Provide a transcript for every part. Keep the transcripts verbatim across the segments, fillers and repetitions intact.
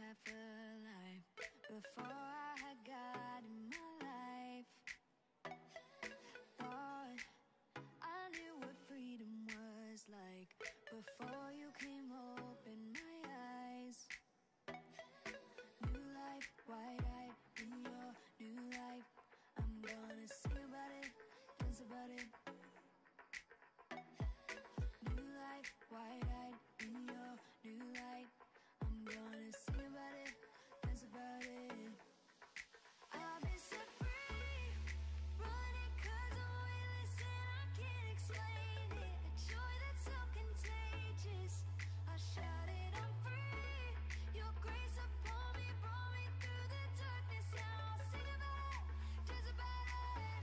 half alive before I had God in my life. Thought I knew what freedom was like before you came open my eyes. New life, wide-eyed in your new life. I'm gonna sing about it, dance about it. New life, wide-eyed in your new light. I'm gonna sing about it, dance about it. I've been set free, running 'cause I'm weightless and I can't explain it. A joy that's so contagious. I shout it, I'm free. Your grace upon me brought me through the darkness. Now I'll sing about it, dance about it.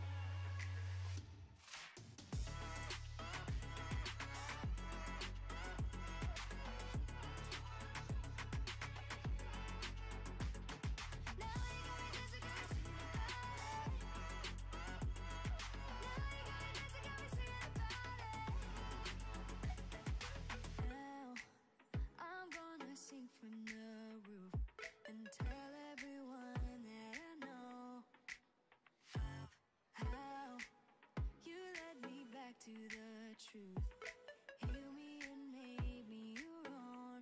From the roof and tell everyone that I know how, how you led me back to the truth, heal me and made me your own.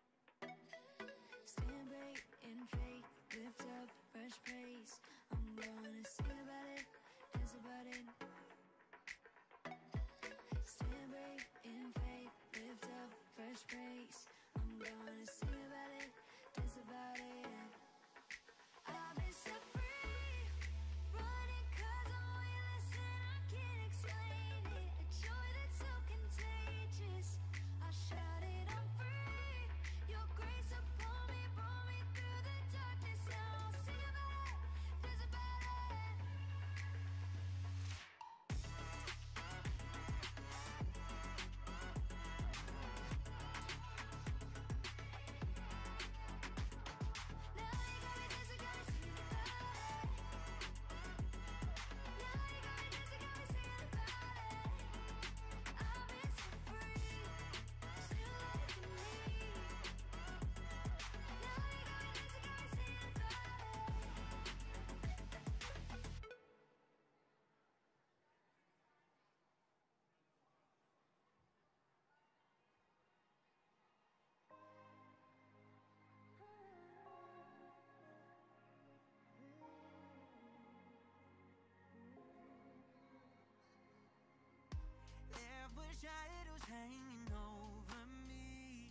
Stand brave in faith, lift up fresh praise. I'm gonna sing about it, dance about it. Stand brave in faith, lift up fresh praise. I'm gonna sing about it, dance about it. I've been set free, running 'cause I'm weightless and I can't explain it. A joy that's so contagious. I shout it, I'm free. Your grace upon me brought me through the darkness. Now I'll sing about it, dance about it. There were shadows hanging over me.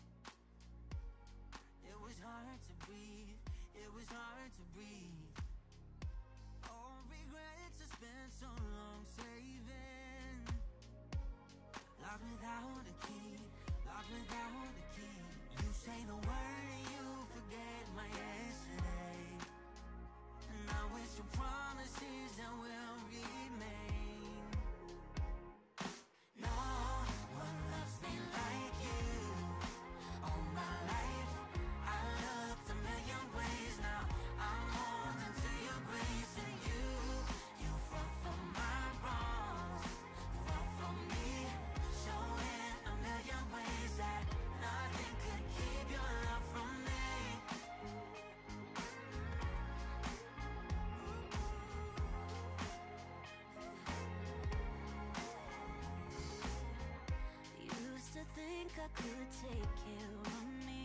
It was hard to breathe, it was hard to breathe. All regrets I spent so long saving. Locked without a key, locked without a key. You say the word and you forget my yesterday. And I wish your promises that will remain. No one loves me like you. All my life I looked a million ways. Now I'm holding to your grace. And you, you fought for my wrongs, fought for me, showing a million ways that nothing could keep your love from me. Used to think I could take care of me.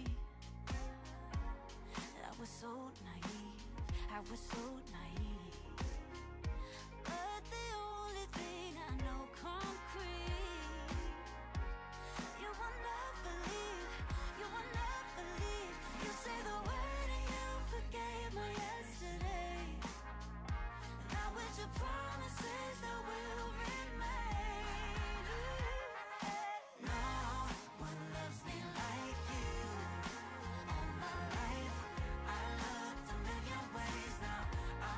I was so naive, I was so naive. But the only thing I know concrete, you will never leave, you will never leave. You say the word and you forgave my yesterday. And I wish your promises that will remain. No one loves me like you. All my life I looked a million ways. Now I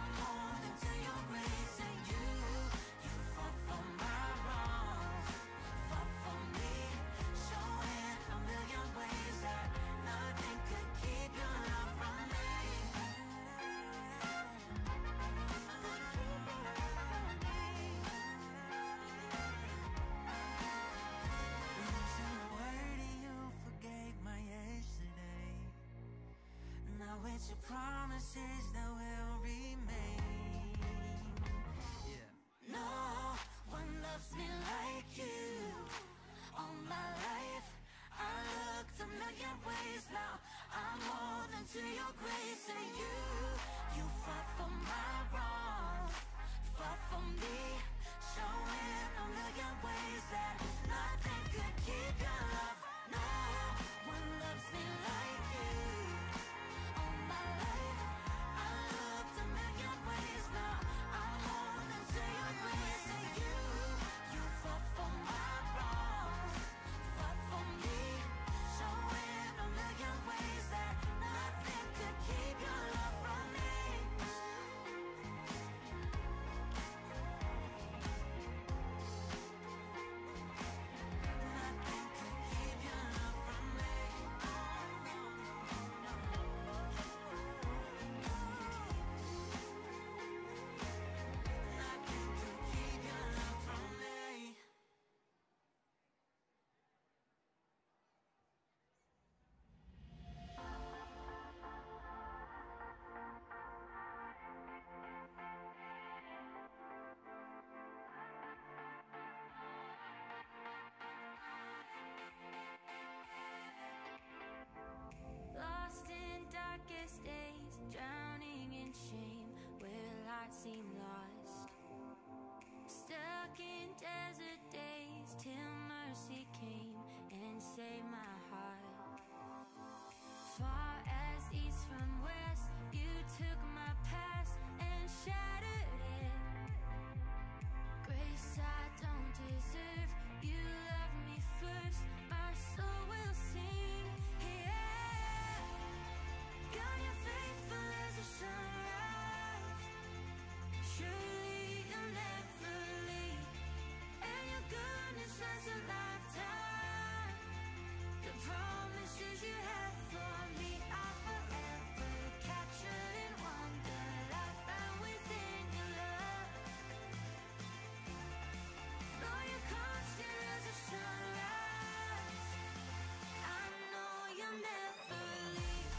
your promises that will remain. Yeah. No one loves me like you. All my life I looked a million ways. Now I'm holding to your grace. And you, you fought for my wrongs, fought for me, showing a million ways that nothing could keep your love. No one loves me like you. All my life I looked a million ways. Now I'm holding to your grace. And you, you fought for my wrongs, fought for me, showing a million ways that nothing could keep your love from me. Nothing could keep your love from me. Nothing could keep your love from me. Lost in darkest days, drowning in shame, where light seemed lost. Stuck in desert days, till mercy came and saved my heart. Far as east from west, you took my past and shattered it. Grace I don't deserve, you love me first, my soul will sing, yeah. God, you're faithful as a sunrise. Surely you'll never leave, and your goodness lasts a lifetime. The promises you have for me are forever captured in wonder I found within your love. Though you're constant as a sunrise, I know you'll never leave.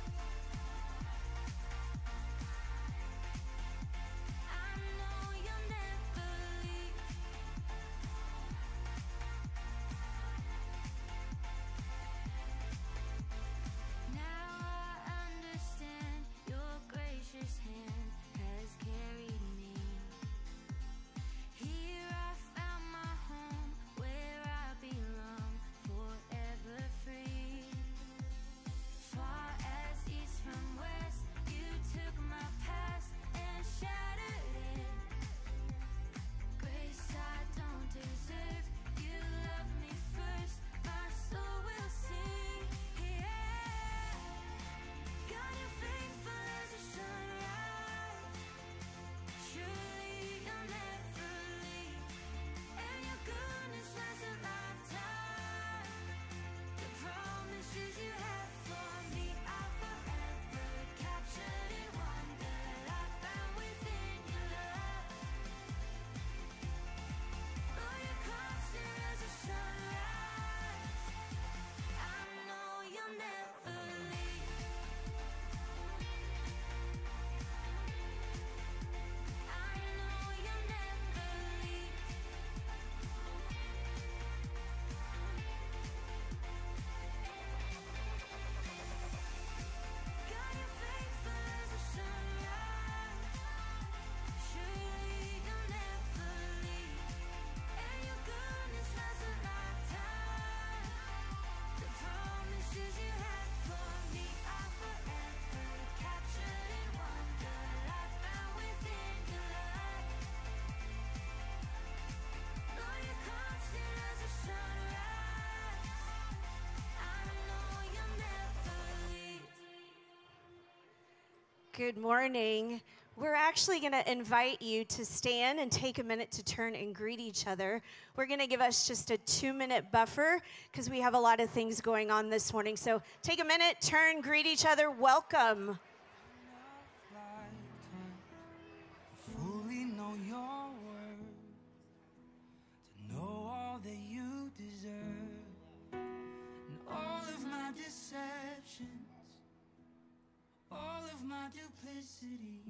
I know you'll never leave. Now I understand your gracious hand has carried me. Here I found my home, where I belong, forever free. Far as east from west, you took my past and shattered it. Grace I don't deserve, you love me first, my soul will sing, yeah. God, you're faithful as a sunrise. Surely you'll never leave, and your goodness lasts a lifetime. The promises you have for me are forever captured in wonder I found within your love. Though you're constant as a sunrise, I know you'll never leave. I know you'll never leave. God, you're faithful as a sunrise. Surely you'll never leave, and your goodness lasts a lifetime. The promises you have for me are forever captured in wonder I found within your love. Though you're constant as a sunrise, I know you'll never leave. Good morning. We're actually going to invite you to stand and take a minute to turn and greet each other. We're going to give us just a two-minute buffer because we have a lot of things going on this morning. So take a minute, turn, greet each other. Welcome. Fully know your word, to know all that you deserve, and all of my deceptions, all my duplicity.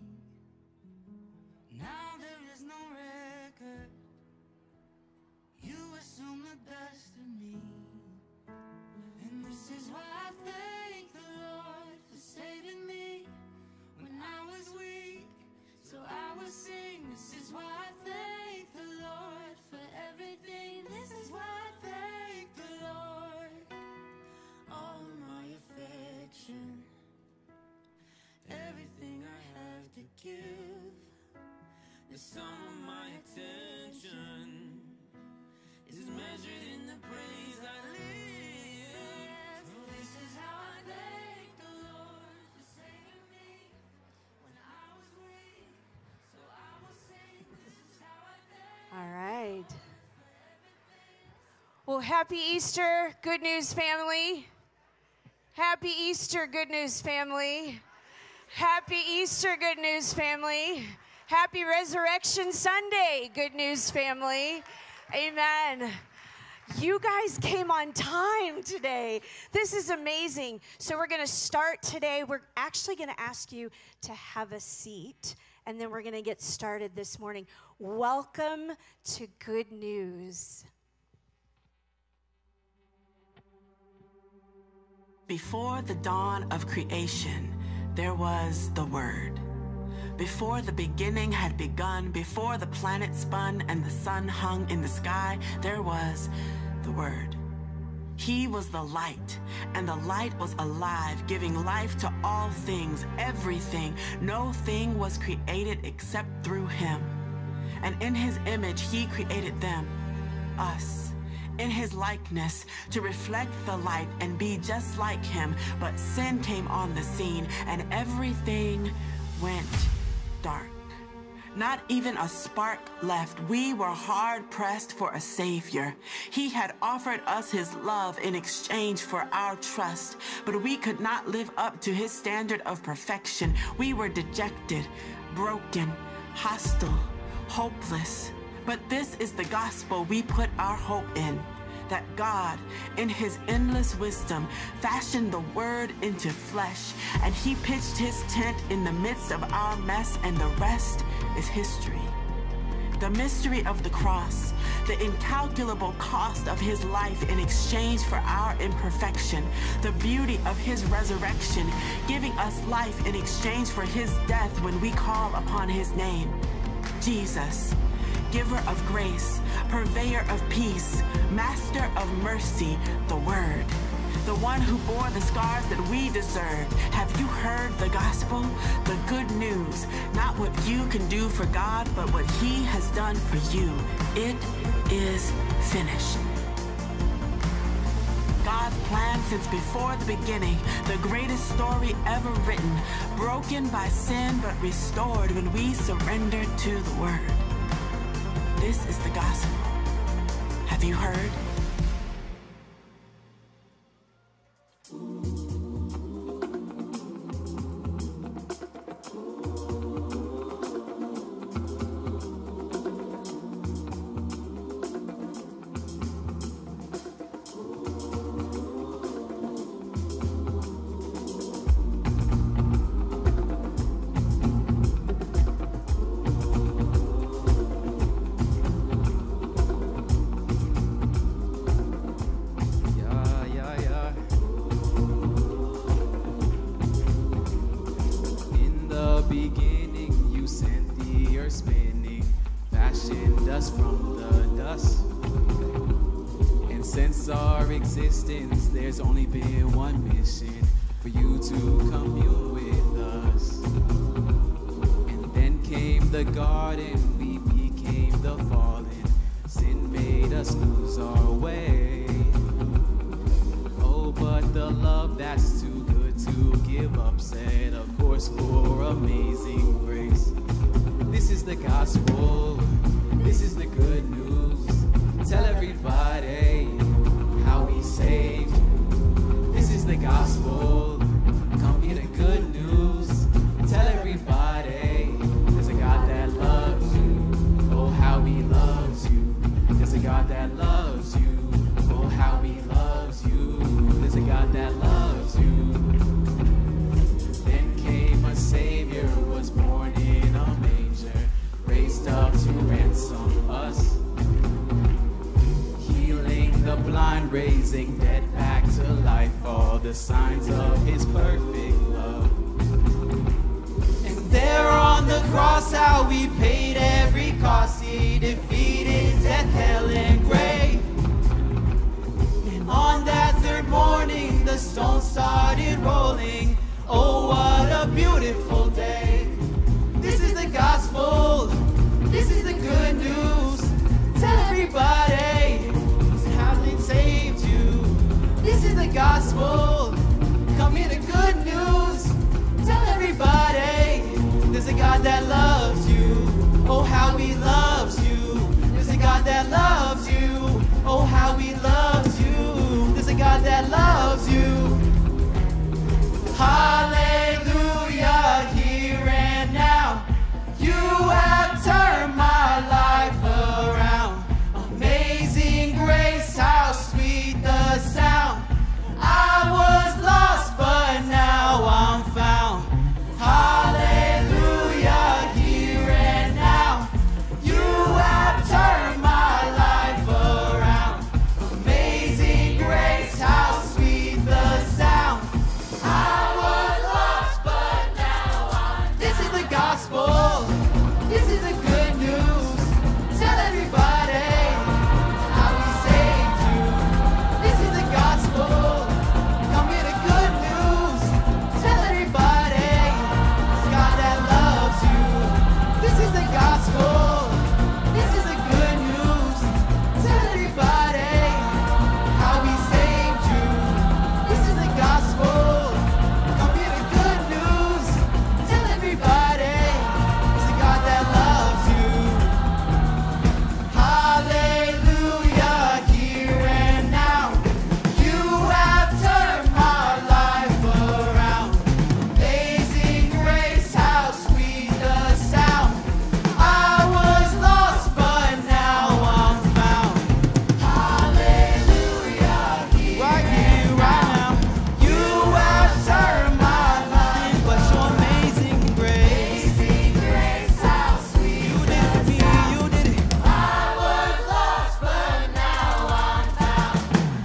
Now there is no record. You assume the best of me. And this is why I thank the Lord for saving me when I was weak, so I will sing. This is why I thank the Lord for everything. This is why I thank the Lord. All my affection, everything I have to give, is some of my attention is measured in the praise I live. So this is how I thank the Lord for saving me when I was weak, so I will sing. This is how I thank. All right. Well, happy Easter, Good News family. Happy Easter, Good News family. Happy Easter, Good News family. Happy Resurrection Sunday, Good News family. Amen. You guys came on time today. This is amazing. So we're going to start today. We're actually going to ask you to have a seat, and then we're going to get started this morning. Welcome to Good News. Before the dawn of creation, there was the Word. Before the beginning had begun, before the planet spun and the sun hung in the sky, there was the Word. He was the light, and the light was alive, giving life to all things, everything. No thing was created except through him. And in his image, he created them, us, in his likeness, to reflect the light and be just like him. But sin came on the scene, and everything went dark. Not even a spark left. We were hard pressed for a savior. He had offered us his love in exchange for our trust, but we could not live up to his standard of perfection. We were dejected, broken, hostile, hopeless. But this is the gospel we put our hope in, that God, in his endless wisdom, fashioned the Word into flesh, and he pitched his tent in the midst of our mess, and the rest is history. The mystery of the cross, the incalculable cost of his life in exchange for our imperfection, the beauty of his resurrection, giving us life in exchange for his death when we call upon his name. Jesus, giver of grace, purveyor of peace, master of mercy, the Word, the one who bore the scars that we deserved. Have you heard the gospel? The good news, not what you can do for God, but what he has done for you. It is finished. God's plan since before the beginning, the greatest story ever written, broken by sin but restored when we surrendered to the Word. This is the gospel. Have you heard? There's only been one mission, for you to commune with us. And then came the garden, we became the fallen. Sin made us lose our way. Oh, but the love that's too good to give up set a course for amazing grace. This is the gospel, this is the good news. Tell everybody how he saved. This is the gospel. Come hear the good news. Tell everybody there's a God that loves you. Oh, how he loves you. There's a God that loves you. Oh, how he loves you. There's a God that loves you. Then came a Savior. blind, raising dead back to life, all the signs of his perfect love. And there on the cross, how we paid every cost, he defeated death, hell, and grave. And on that third morning, the stone started rolling. Oh, what a beautiful day. This is the gospel. This is the good news. Tell everybody how it saved you. This is the gospel. Come here, the good news. Tell everybody there's a God that loves you. Oh, how he loves you. There's a God that loves you. Oh, how he loves you. There's a God that loves you. Hallelujah, here and now. You have turned my life around. Amazing grace, how sweet the sound. I was lost, but now I'm found. Hallelujah, here and now. You have turned my life around. Amazing grace, how sweet the sound. I was lost, but now I'm. This is the gospel. This is the good news. Tell everybody how he saved you. This is the gospel. Come hear the good news. Tell everybody it's God that loves you. This is the gospel. This is the good news. Tell everybody how he saved you. This is the gospel. Come hear the good news. Tell everybody it's the God that loves you. Hallelujah, here and now. You have turned my life around. Amazing grace, how sweet the sound. I was lost, but now I'm found. Hallelujah, here right here, right now. You have turned my life. But your amazing grace. Amazing grace, how sweet you did it for me, you did it. I was lost, but now I'm found.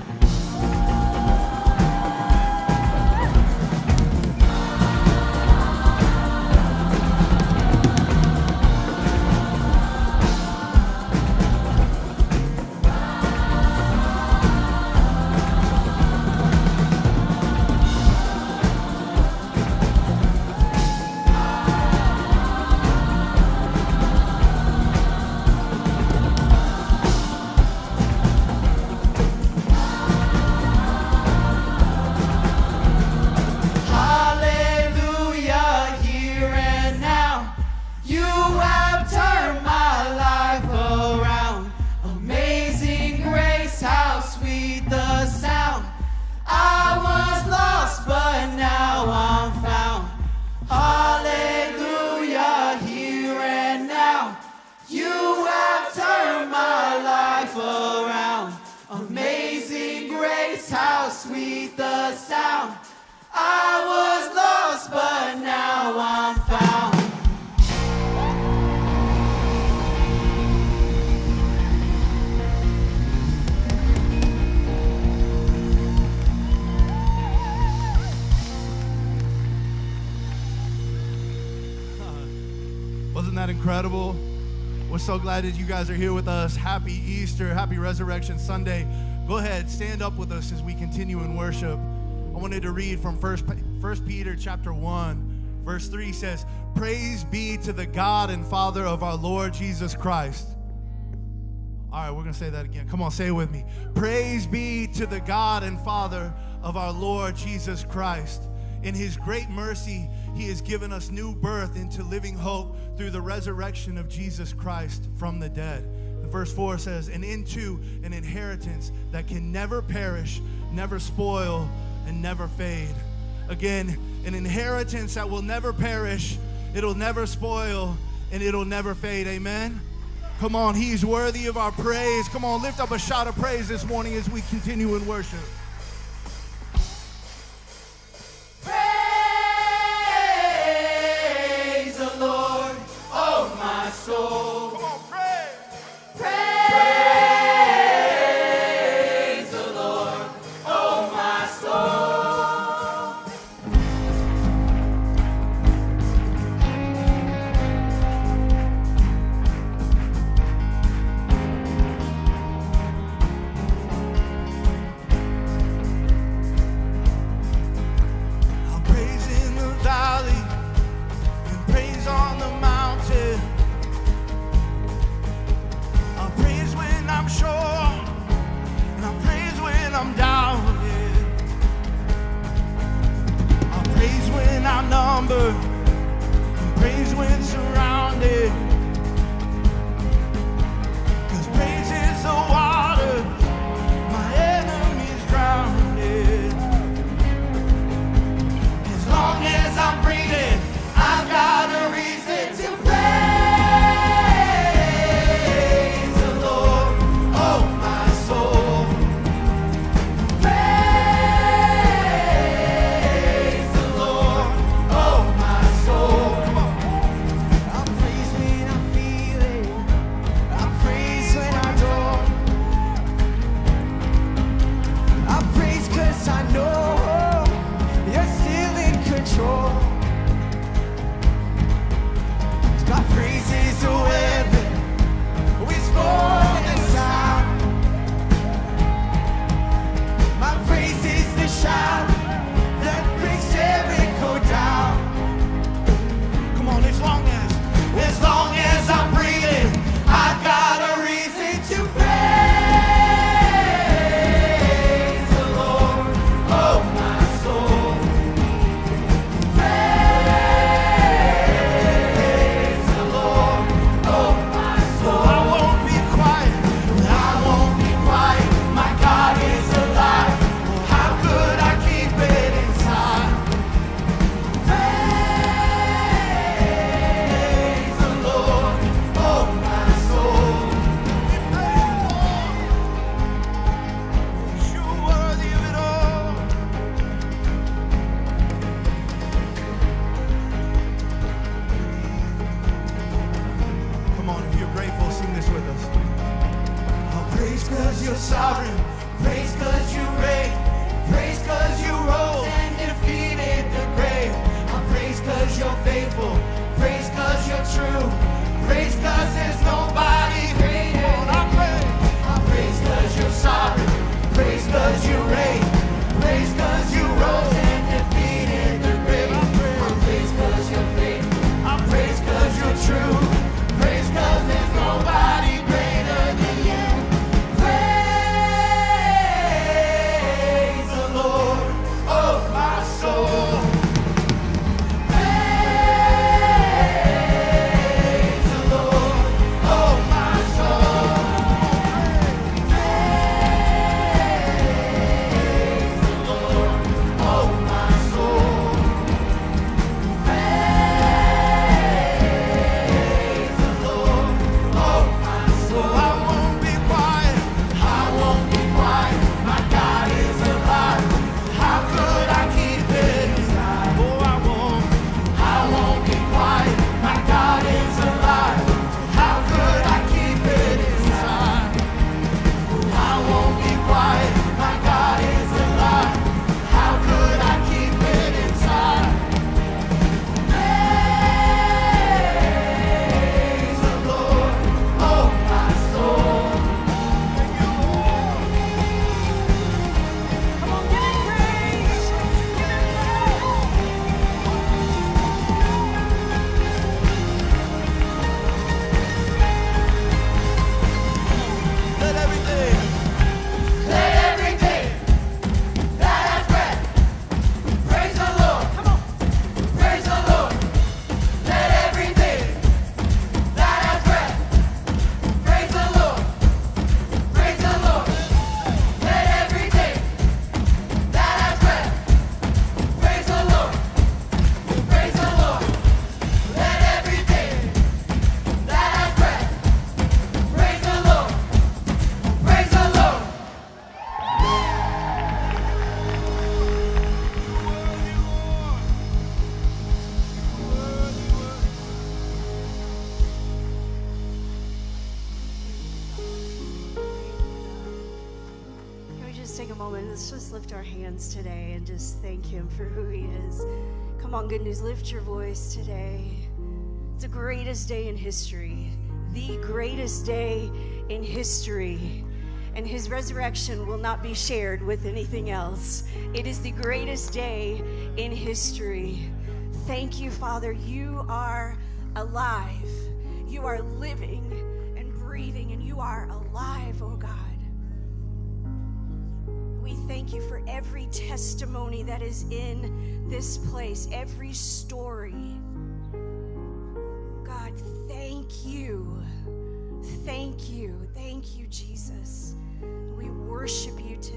Hallelujah, here and now. You have turned my life around. Amazing grace, how sweet the sound. I was lost, but now I'm found. Hallelujah, here and now. You have turned my life around. Amazing grace, how sweet the sound. I was lost, but now I'm found. Wasn't that incredible? We're so glad that you guys are here with us. Happy Easter, happy Resurrection Sunday. Go ahead, stand up with us as we continue in worship. I wanted to read from First Peter chapter one, verse three says, "Praise be to the God and Father of our Lord Jesus Christ." All right, we're going to say that again. Come on, say it with me. Praise be to the God and Father of our Lord Jesus Christ. In his great mercy, he has given us new birth into living hope through the resurrection of Jesus Christ from the dead. And verse four says, "And into an inheritance that can never perish, never spoil, and never fade." Again, an inheritance that will never perish, it'll never spoil, and it'll never fade. Amen? Come on, he's worthy of our praise. Come on, lift up a shout of praise this morning as we continue in worship. Praise the Lord, oh my soul. Come on, praise. Praise the sovereign. Praise cause you reign. Praise cause you rose and defeated the grave. I praise cause you're faithful. Praise cause you're true. Praise cause there's nobody greater than you. I praise cause you're sovereign. Praise cause you reign. Praise cause you rose and defeated the grave. I praise cause you're faithful. I praise cause you're true. Praise cause there's nobody greater than you. Praise the Lord, oh my soul. Praise the Lord, oh my soul. Praise the Lord, oh my soul. Praise the Lord, oh my soul. I won't be quiet. I won't be quiet. My God is alive. How could I keep it inside? Oh, I won't. I won't be quiet. My God is alive. How could I keep it inside? I won't be quiet. My God is alive. How could I keep it inside? Praise the Lord, oh my soul. Come on, give him praise. Give him praise. Let everything, let everything that has breath praise the Lord. Come on, praise the Lord. Let everything that has breath praise the Lord. Praise the Lord. Let everything that has breath praise the Lord. Praise the Lord. Let everything that has breath praise the Lord. Praise the Lord. Can we just take a moment? Let's just lift our hands today and just thank him for who he is. Come on, Good News, lift your voice today. It's the greatest day in history, the greatest day in history. And his resurrection will not be shared with anything else. It is the greatest day in history. Thank you, Father. You are alive. You are living and breathing, and you are alive, oh God. We thank you for every testimony that is in this place, every story. God, thank you. Thank you. Thank you, Jesus. We worship you today.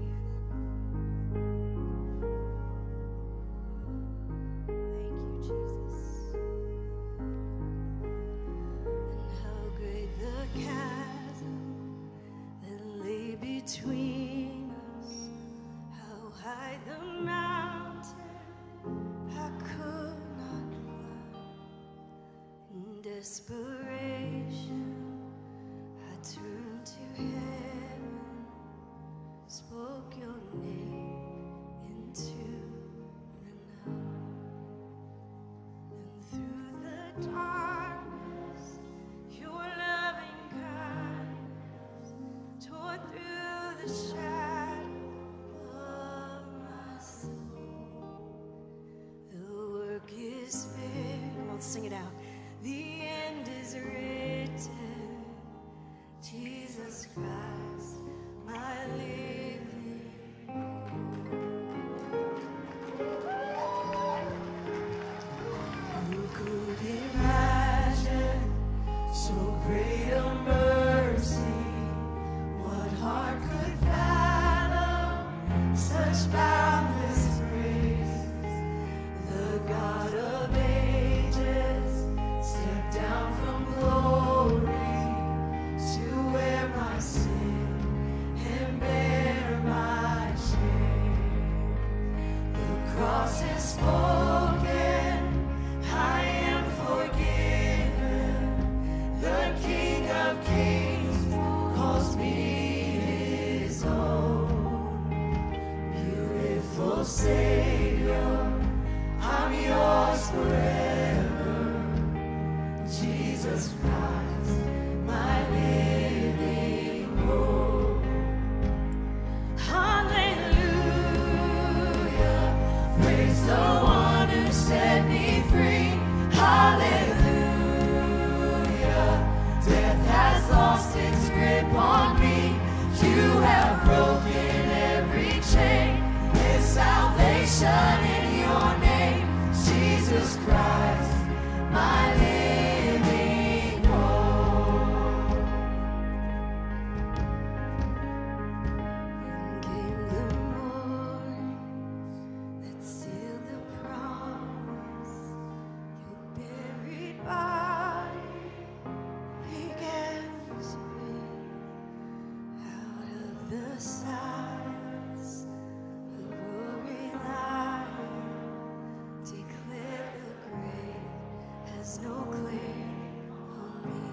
Thank you, Jesus. And how great the chasm that lay between us, how high the mountain I could not climb. In desperation, I turned to heaven, spoke your name into the night. And through the darkness, your loving kindness tore through the shadow of my soul. The work is finished. Come on, sing it out. The end is written. Savior, I'm yours forever. Jesus Christ, my living hope. Hallelujah, praise the one who set me free. Hallelujah, death has lost its grip on me. You have broken every chain. There's salvation in your name, Jesus Christ, my living hope. Came the morning that sealed the promise. Your buried body began to spring out of the silence. The roaring lion declared the grave has no claim on me.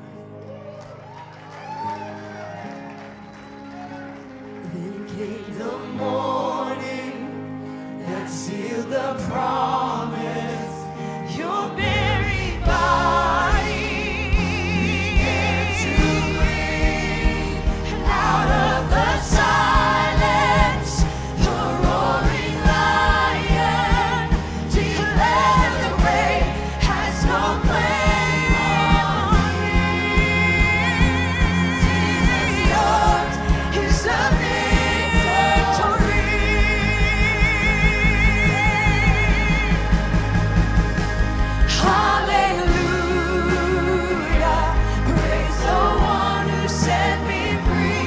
Then came the morning that sealed the promise. Your buried body began to breathe, and out of the silence, the roaring lion declared the grave has no claim on me. Yours is the victory. Hallelujah, praise the one who set me free.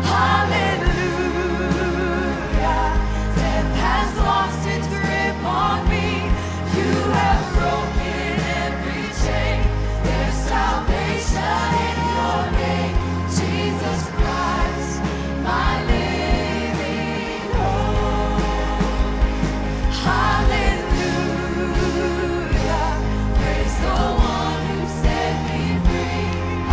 Hallelujah, death has lost its grip on me. You have broken every chain. There's salvation in your name, Jesus Christ, my living hope. Hallelujah, praise the one who set me free.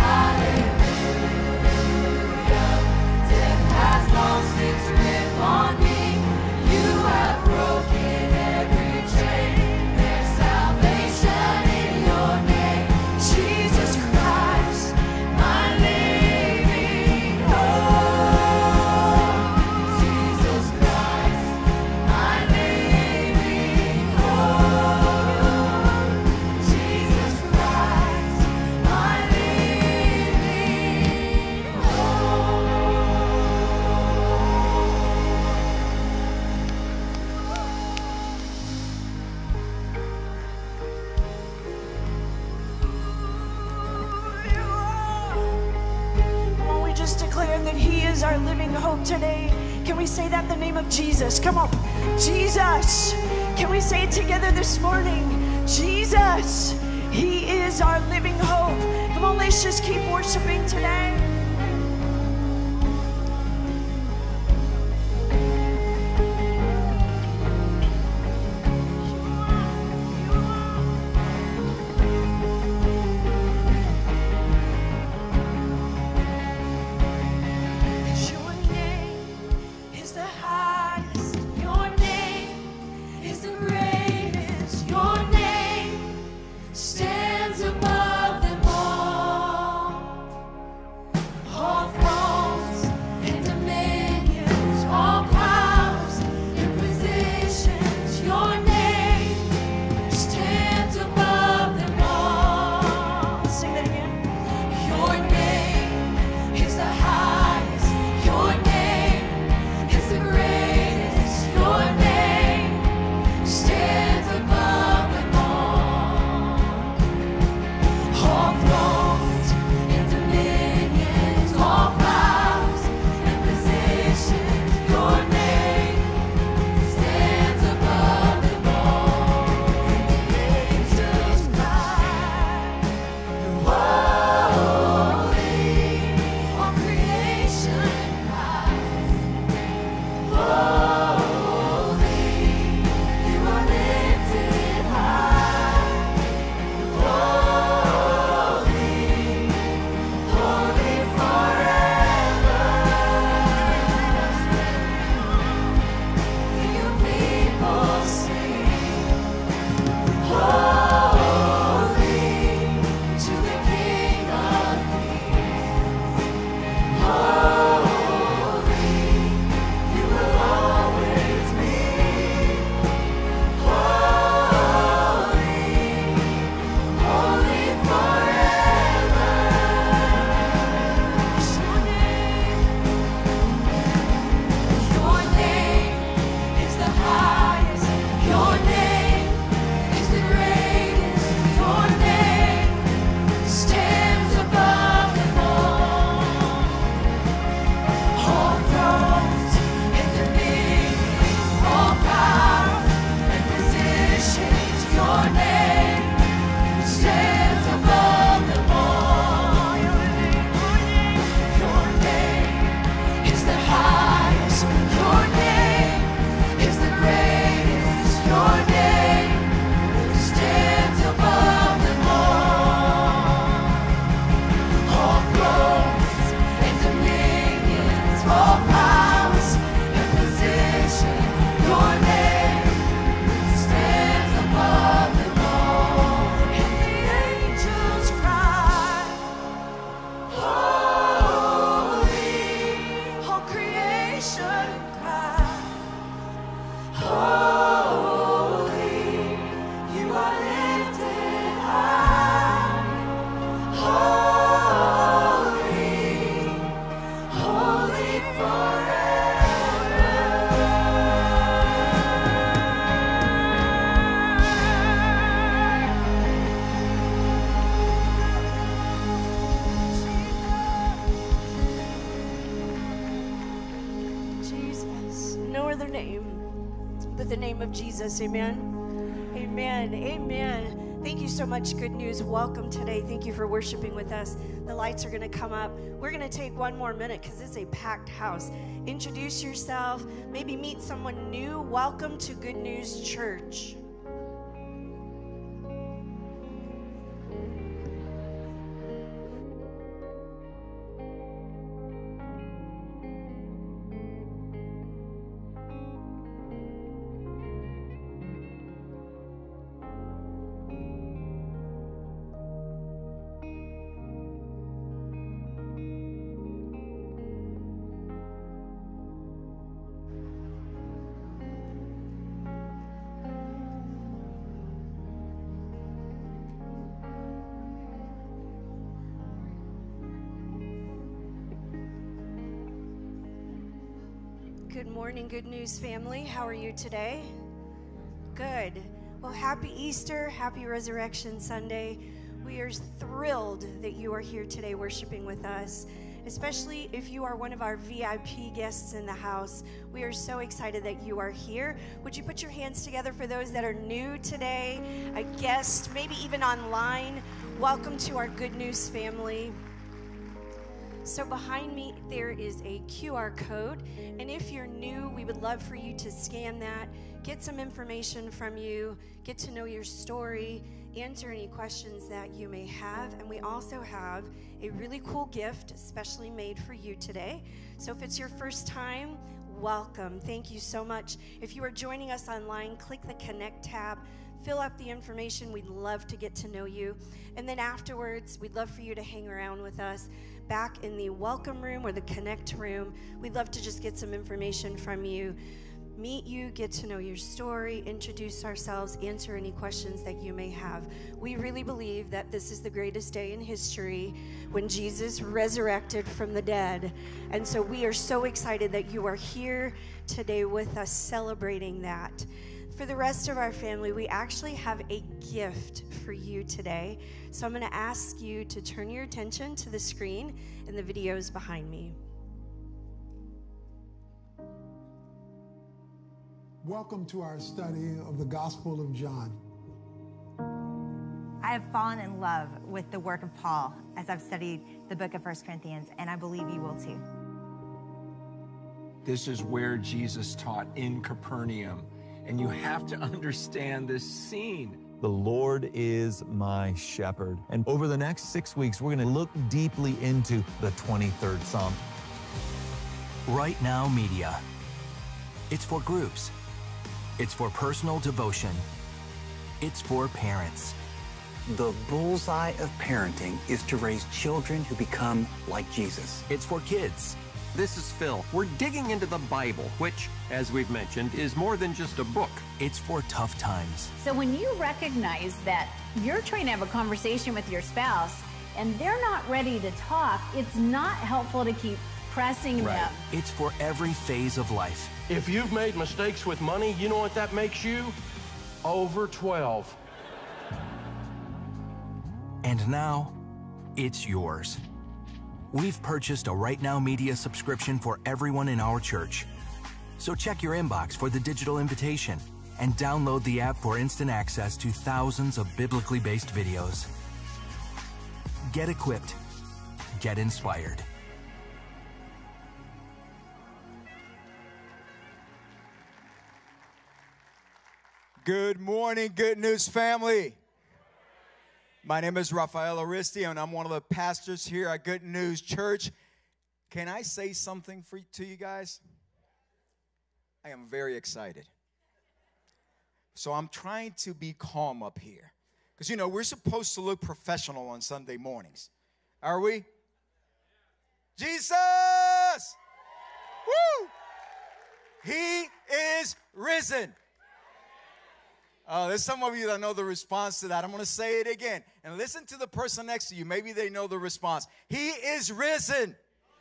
Hallelujah, death has lost its grip on me. You have broken every chain. There's salvation in your name, Jesus Christ, my living hope. Jesus Christ, my living hope. Jesus Christ, my living hope. Come on, we just declare that He is our living hope today. Can we say that in the name of Jesus? Come on. Jesus. Can we say it together this morning? Jesus. He is our living hope. Come on, let's just keep worshiping today. Your name is the highest. Your name is the greatest. Your name stands above them all. creation cry, holy, you are lifted high, holy, holy Jesus, no other name but the name of Jesus. Amen. Amen. Amen. Thank you so much, Good News. Welcome today. Thank you for worshiping with us. The lights are going to come up. We're going to take one more minute because it's a packed house. Introduce yourself. Maybe meet someone new. Welcome to Good News Church. Good morning, Good News family. How are you today? Good. Well, happy Easter, happy Resurrection Sunday. We are thrilled that you are here today worshiping with us, especially if you are one of our V I P guests in the house. We are so excited that you are here. Would you put your hands together for those that are new today, a guest, maybe even online? Welcome to our Good News family. So behind me, there is a Q R code, and if you're new, we would love for you to scan that, get some information from you, get to know your story, answer any questions that you may have, and we also have a really cool gift especially made for you today. So if it's your first time, welcome. Thank you so much. If you are joining us online, click the Connect tab, fill out the information. We'd love to get to know you. And then afterwards, we'd love for you to hang around with us back in the welcome room or the Connect room. We'd love to just get some information from you, meet you, get to know your story, introduce ourselves, answer any questions that you may have. We really believe that this is the greatest day in history when Jesus resurrected from the dead. And so we are so excited that you are here today with us celebrating that. For the rest of our family, we actually have a gift for you today. So I'm going to ask you to turn your attention to the screen and the videos behind me. Welcome to our study of the Gospel of John. I have fallen in love with the work of Paul as I've studied the book of First Corinthians, and I believe you will too. This is where Jesus taught, in Capernaum. And you have to understand this scene. The Lord is my shepherd. And over the next six weeks, we're going to look deeply into the twenty-third Psalm. Right Now Media. It's for groups. It's for personal devotion. It's for parents. The bullseye of parenting is to raise children who become like Jesus. It's for kids. This is Phil. We're digging into the Bible, which, as we've mentioned, is more than just a book. It's for tough times. So when you recognize that you're trying to have a conversation with your spouse and they're not ready to talk, it's not helpful to keep pressing right. them. It's for every phase of life. If you've made mistakes with money, you know what that makes you? Over twelve. And now, it's yours. We've purchased a Right Now Media subscription for everyone in our church. So check your inbox for the digital invitation and download the app for instant access to thousands of biblically based videos. Get equipped. Get inspired. Good morning, Good News family. My name is Rafael Aristi, and I'm one of the pastors here at Good News Church. Can I say something for, to you guys? I am very excited. So I'm trying to be calm up here. Because, you know, we're supposed to look professional on Sunday mornings. Are we? Jesus! Woo! He is risen. Oh, there's some of you that know the response to that. I'm going to say it again. And listen to the person next to you. Maybe they know the response. He is risen.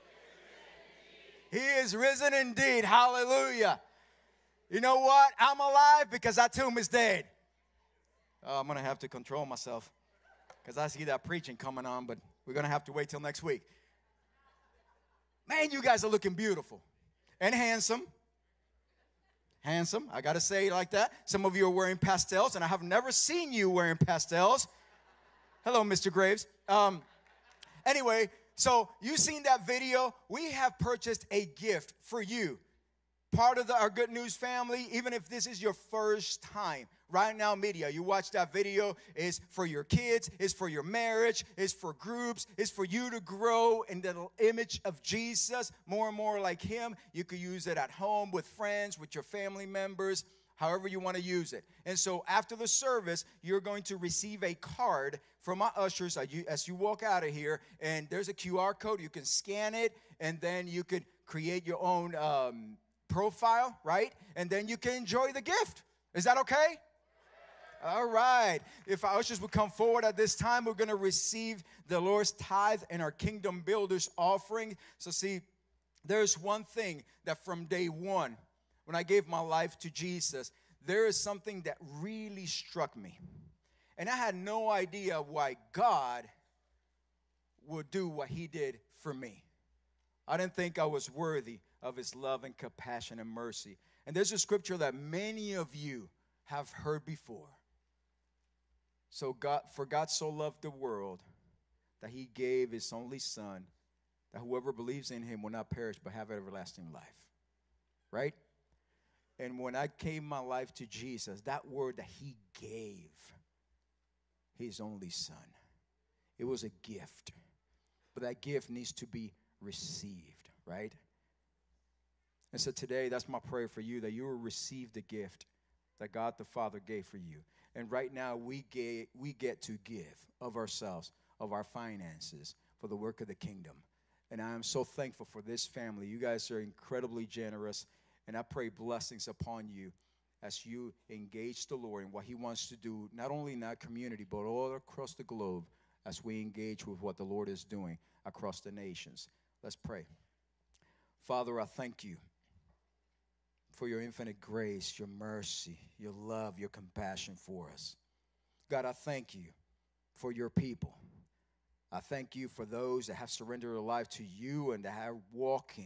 He is risen indeed. Hallelujah. You know what? I'm alive because that tomb is dead. Oh, I'm going to have to control myself because I see that preaching coming on, but we're going to have to wait till next week. Man, you guys are looking beautiful and handsome. Handsome, I got to say it like that. Some of you are wearing pastels, and I have never seen you wearing pastels. Hello, Mister Graves. Um, anyway, so you've seen that video. We have purchased a gift for you. Part of the, our Good News family, even if this is your first time. Right Now Media, you watch that video, is for your kids, is for your marriage, is for groups, is for you to grow in the image of Jesus, more and more like him. You could use it at home with friends, with your family members, however you want to use it. And so after the service, you're going to receive a card from my ushers as you, as you walk out of here, and there's a Q R code. You can scan it, and then you could create your own um, profile, right? And then you can enjoy the gift. Is that okay? All right. If our ushers would come forward at this time, we're going to receive the Lord's tithe and our Kingdom Builders offering. So see, there's one thing that from day one, when I gave my life to Jesus, there is something that really struck me. And I had no idea why God would do what he did for me. I didn't think I was worthy of his love and compassion and mercy. And there's a scripture that many of you have heard before. So God, for God so loved the world that he gave his only son, that whoever believes in him will not perish but have everlasting life. Right? And when I gave my life to Jesus, that word that he gave his only son, it was a gift. But that gift needs to be received, right? And so today, that's my prayer for you, that you will receive the gift that God the Father gave for you. And right now, we get, we get to give of ourselves, of our finances, for the work of the kingdom. And I am so thankful for this family. You guys are incredibly generous. And I pray blessings upon you as you engage the Lord in what he wants to do, not only in our community, but all across the globe as we engage with what the Lord is doing across the nations. Let's pray. Father, I thank you for your infinite grace, your mercy, your love, your compassion for us. God, I thank you for your people. I thank you for those that have surrendered their life to you and that are walking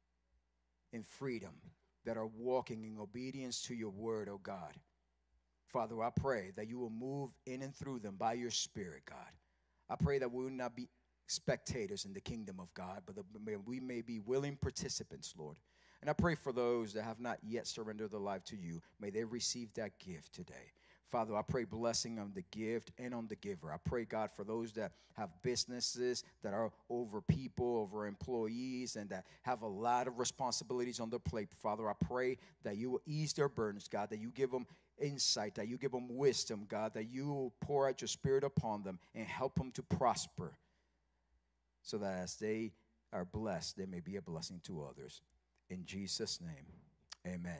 in freedom, that are walking in obedience to your word, oh God. Father, I pray that you will move in and through them by your Spirit, God. I pray that we will not be spectators in the kingdom of God, but that we may be willing participants, Lord. And I pray for those that have not yet surrendered their life to you. May they receive that gift today. Father, I pray blessing on the gift and on the giver. I pray, God, for those that have businesses that are over people, over employees, and that have a lot of responsibilities on their plate. Father, I pray that you will ease their burdens, God, that you give them insight, that you give them wisdom, God, that you will pour out your Spirit upon them and help them to prosper so that as they are blessed, they may be a blessing to others. In Jesus' name, amen.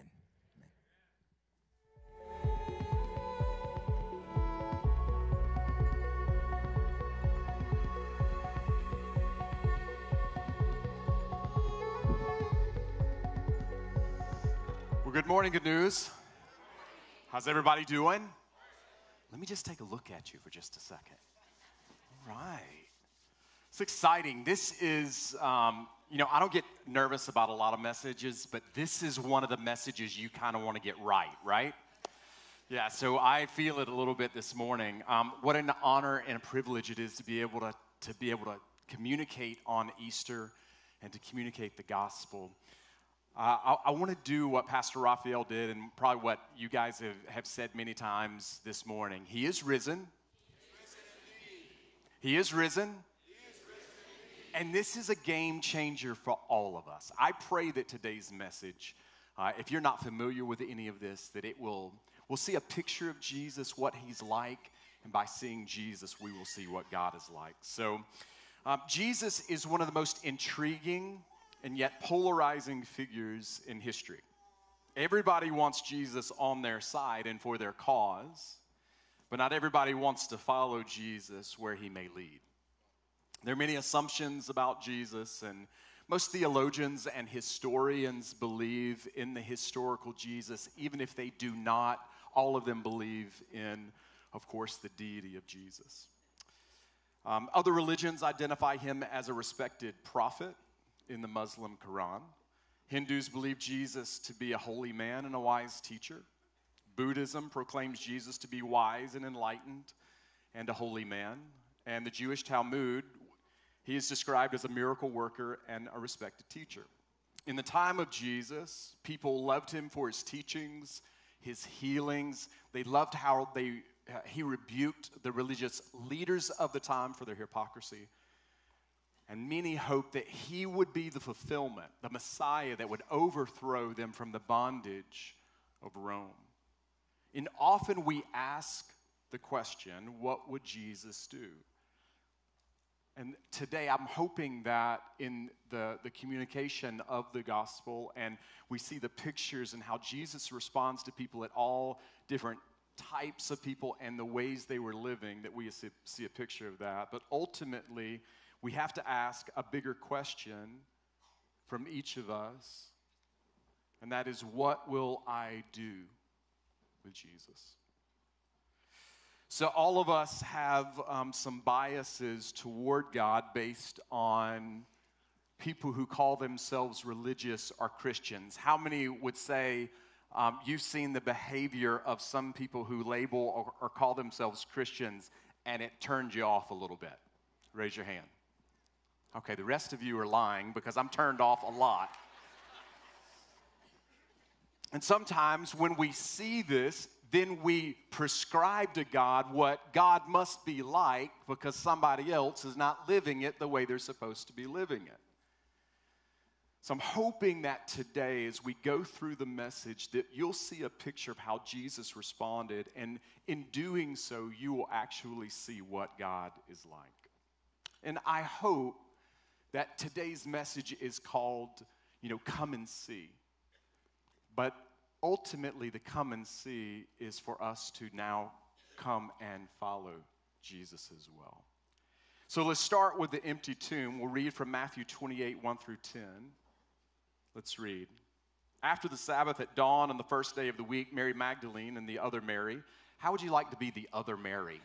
Well, good morning, Good News. How's everybody doing? Let me just take a look at you for just a second. All right. It's exciting. This is, um, you know, I don't get nervous about a lot of messages, but this is one of the messages you kind of want to get right, right? Yeah, so I feel it a little bit this morning. Um, what an honor and a privilege it is to be able to, to be able to communicate on Easter and to communicate the gospel. Uh, I, I want to do what Pastor Raphael did and probably what you guys have, have said many times this morning. He is risen. He is risen. And this is a game changer for all of us. I pray that today's message, uh, if you're not familiar with any of this, that it will, we'll see a picture of Jesus, what he's like, and by seeing Jesus, we will see what God is like. So um, Jesus is one of the most intriguing and yet polarizing figures in history. Everybody wants Jesus on their side and for their cause, but not everybody wants to follow Jesus where he may lead. There are many assumptions about Jesus, and most theologians and historians believe in the historical Jesus, even if they do not. All of them believe in, of course, the deity of Jesus. Um, other religions identify him as a respected prophet in the Muslim Quran. Hindus believe Jesus to be a holy man and a wise teacher. Buddhism proclaims Jesus to be wise and enlightened and a holy man. And the Jewish Talmud, he is described as a miracle worker and a respected teacher. In the time of Jesus, people loved him for his teachings, his healings. They loved how they, uh, he rebuked the religious leaders of the time for their hypocrisy. And many hoped that he would be the fulfillment, the Messiah that would overthrow them from the bondage of Rome. And often we ask the question, what would Jesus do? And today I'm hoping that in the, the communication of the gospel, and we see the pictures and how Jesus responds to people at all different types of people and the ways they were living, that we see, see a picture of that. But ultimately, we have to ask a bigger question from each of us, and that is, what will I do with Jesus? So all of us have um, some biases toward God based on people who call themselves religious or Christians. How many would say um, you've seen the behavior of some people who label or, or call themselves Christians and it turned you off a little bit? Raise your hand. Okay, the rest of you are lying because I'm turned off a lot. And sometimes when we see this, then we prescribe to God what God must be like because somebody else is not living it the way they're supposed to be living it. So I'm hoping that today, as we go through the message, that you'll see a picture of how Jesus responded, and in doing so, you will actually see what God is like. And I hope that today's message is called, you know, come and see. But ultimately, the come and see is for us to now come and follow Jesus as well. So let's start with the empty tomb. We'll read from Matthew twenty-eight, one through ten. Let's read. After the Sabbath at dawn on the first day of the week, Mary Magdalene and the other Mary, how would you like to be the other Mary?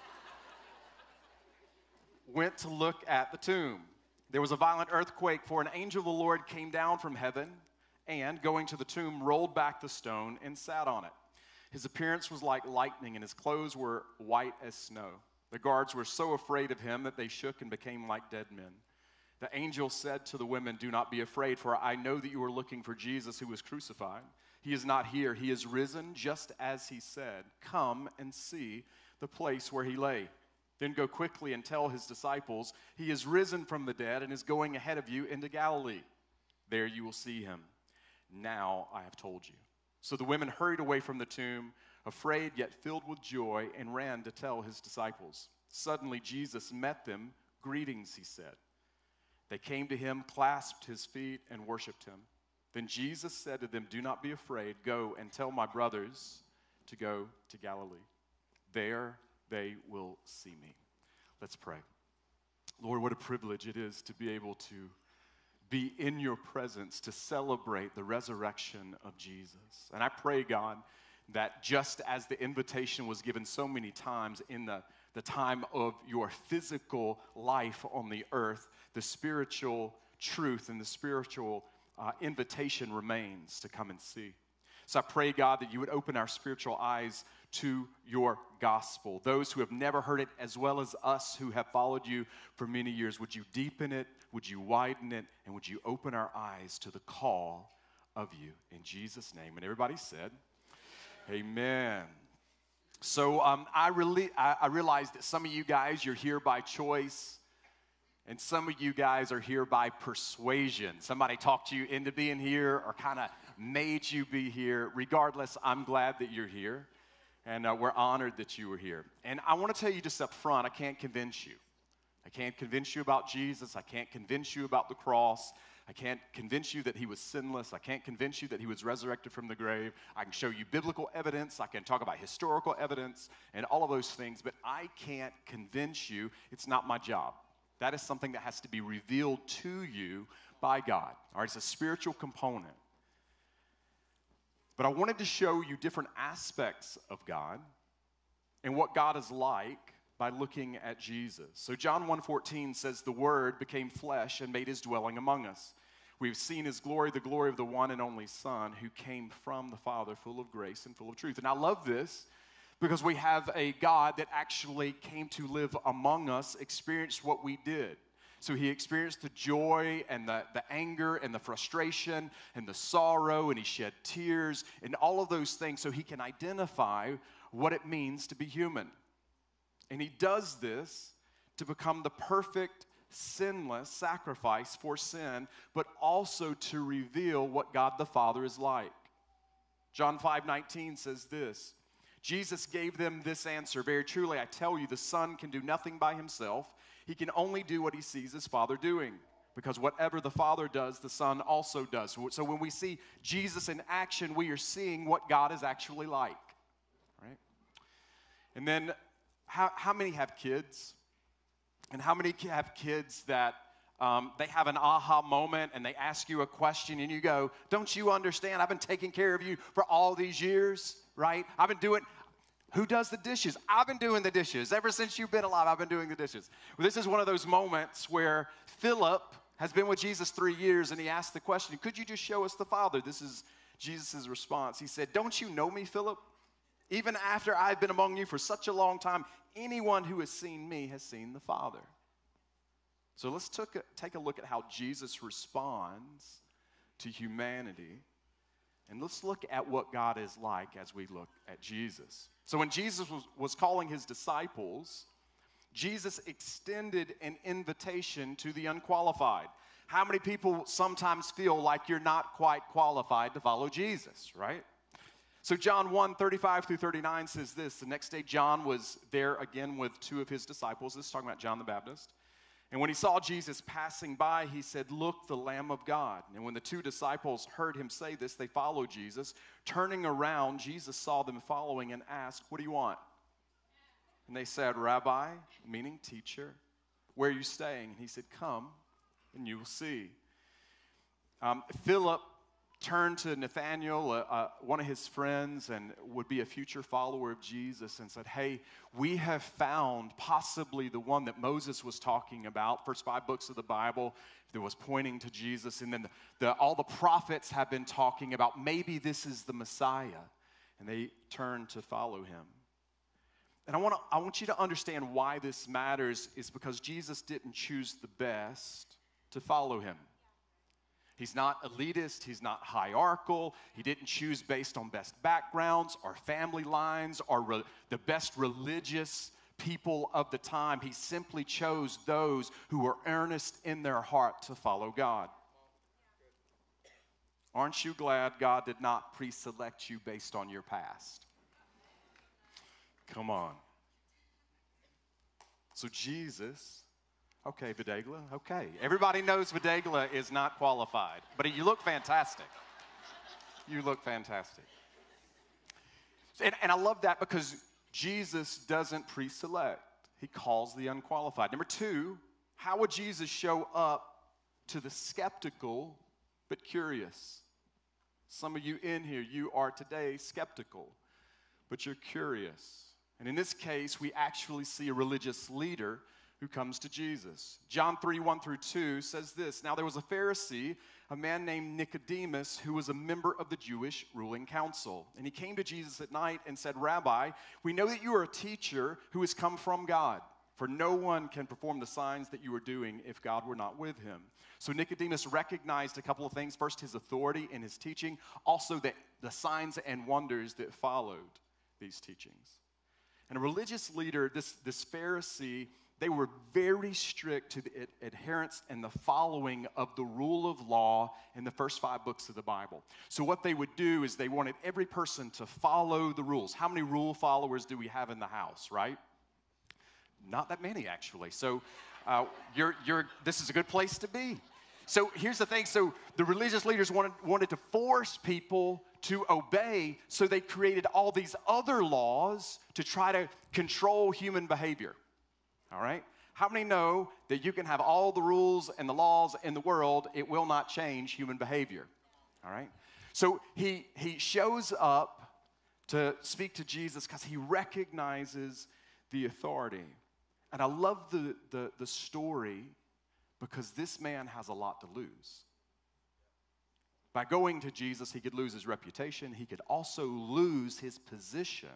Went to look at the tomb. There was a violent earthquake, for an angel of the Lord came down from heaven and, going to the tomb, rolled back the stone and sat on it. His appearance was like lightning, and his clothes were white as snow. The guards were so afraid of him that they shook and became like dead men. The angel said to the women, "Do not be afraid, for I know that you are looking for Jesus who was crucified. He is not here. He is risen, just as he said. Come and see the place where he lay. Then go quickly and tell his disciples, he is risen from the dead and is going ahead of you into Galilee. There you will see him. Now I have told you." So the women hurried away from the tomb, afraid yet filled with joy, and ran to tell his disciples. Suddenly Jesus met them. "Greetings," he said. They came to him, clasped his feet, and worshiped him. Then Jesus said to them, "Do not be afraid. Go and tell my brothers to go to Galilee. There they will see me." Let's pray. Lord, what a privilege it is to be able to be in your presence, to celebrate the resurrection of Jesus. And I pray, God, that just as the invitation was given so many times in the, the time of your physical life on the earth, the spiritual truth and the spiritual uh, invitation remains to come and see. So I pray, God, that you would open our spiritual eyes to your gospel. Those who have never heard it, as well as us who have followed you for many years, would you deepen it, would you widen it, and would you open our eyes to the call of you? In Jesus' name. And everybody said, amen. So um, I, really, I, I realize that some of you guys, you're here by choice, and some of you guys are here by persuasion. Somebody talked you into being here or kind of made you be here. Regardless, I'm glad that you're here, and uh, we're honored that you were here. And I want to tell you just up front, I can't convince you. I can't convince you about Jesus. I can't convince you about the cross. I can't convince you that he was sinless. I can't convince you that he was resurrected from the grave. I can show you biblical evidence. I can talk about historical evidence and all of those things, but I can't convince you. It's not my job. That is something that has to be revealed to you by God. All right, it's a spiritual component. But I wanted to show you different aspects of God and what God is like by looking at Jesus. So John one fourteen says, the Word became flesh and made his dwelling among us. We've seen his glory, the glory of the one and only Son who came from the Father, full of grace and full of truth. And I love this because we have a God that actually came to live among us, experienced what we did. So he experienced the joy and the, the anger and the frustration and the sorrow, and he shed tears and all of those things so he can identify what it means to be human. And he does this to become the perfect, sinless sacrifice for sin, but also to reveal what God the Father is like. John five nineteen says this, Jesus gave them this answer, very truly I tell you, the Son can do nothing by himself. He can only do what he sees his Father doing, because whatever the Father does, the Son also does. So when we see Jesus in action, we are seeing what God is actually like, right? And then how, how many have kids? And how many have kids that um, they have an aha moment and they ask you a question and you go, don't you understand? I've been taking care of you for all these years, right? I've been doing... Who does the dishes? I've been doing the dishes. Ever since you've been alive, I've been doing the dishes. Well, this is one of those moments where Philip has been with Jesus three years, and he asked the question, could you just show us the Father? This is Jesus' response. He said, don't you know me, Philip? Even after I've been among you for such a long time, anyone who has seen me has seen the Father. So let's took a, take a look at how Jesus responds to humanity. And let's look at what God is like as we look at Jesus. So when Jesus was, was calling his disciples, Jesus extended an invitation to the unqualified. How many people sometimes feel like you're not quite qualified to follow Jesus, right? So John one, thirty-five through thirty-nine says this. The next day John was there again with two of his disciples. This is talking about John the Baptist. And when he saw Jesus passing by, he said, look, the Lamb of God. And when the two disciples heard him say this, they followed Jesus. Turning around, Jesus saw them following and asked, what do you want? And they said, Rabbi, meaning teacher, where are you staying? And he said, come and you will see. Um, Philip turned to Nathanael, uh, uh, one of his friends, and would be a future follower of Jesus, and said, hey, we have found possibly the one that Moses was talking about, first five books of the Bible that was pointing to Jesus, and then the, the, all the prophets have been talking about maybe this is the Messiah, and they turned to follow him. And I want to, I want you to understand why this matters is because Jesus didn't choose the best to follow him. He's not elitist, he's not hierarchical, he didn't choose based on best backgrounds or family lines or re- the best religious people of the time. He simply chose those who were earnest in their heart to follow God. Aren't you glad God did not pre-select you based on your past? Come on. So Jesus... Okay, Videgla, okay. Everybody knows Videgla is not qualified, but you look fantastic. You look fantastic. And, and I love that because Jesus doesn't pre-select. He calls the unqualified. Number two, how would Jesus show up to the skeptical but curious? Some of you in here, you are today skeptical, but you're curious. And in this case, we actually see a religious leader who comes to Jesus. John three, one through two says this, now there was a Pharisee, a man named Nicodemus, who was a member of the Jewish ruling council. And he came to Jesus at night and said, Rabbi, we know that you are a teacher who has come from God, for no one can perform the signs that you are doing if God were not with him. So Nicodemus recognized a couple of things. First, his authority in his teaching, also the, the signs and wonders that followed these teachings. And a religious leader, this, this Pharisee, they were very strict to the adherence and the following of the rule of law in the first five books of the Bible. So what they would do is they wanted every person to follow the rules. How many rule followers do we have in the house, right? Not that many, actually. So uh, you're, you're, this is a good place to be. So here's the thing. So the religious leaders wanted, wanted to force people to obey, so they created all these other laws to try to control human behavior. All right? How many know that you can have all the rules and the laws in the world, it will not change human behavior? All right? So he, he shows up to speak to Jesus because he recognizes the authority. And I love the, the, the story because this man has a lot to lose. By going to Jesus, he could lose his reputation. He could also lose his position.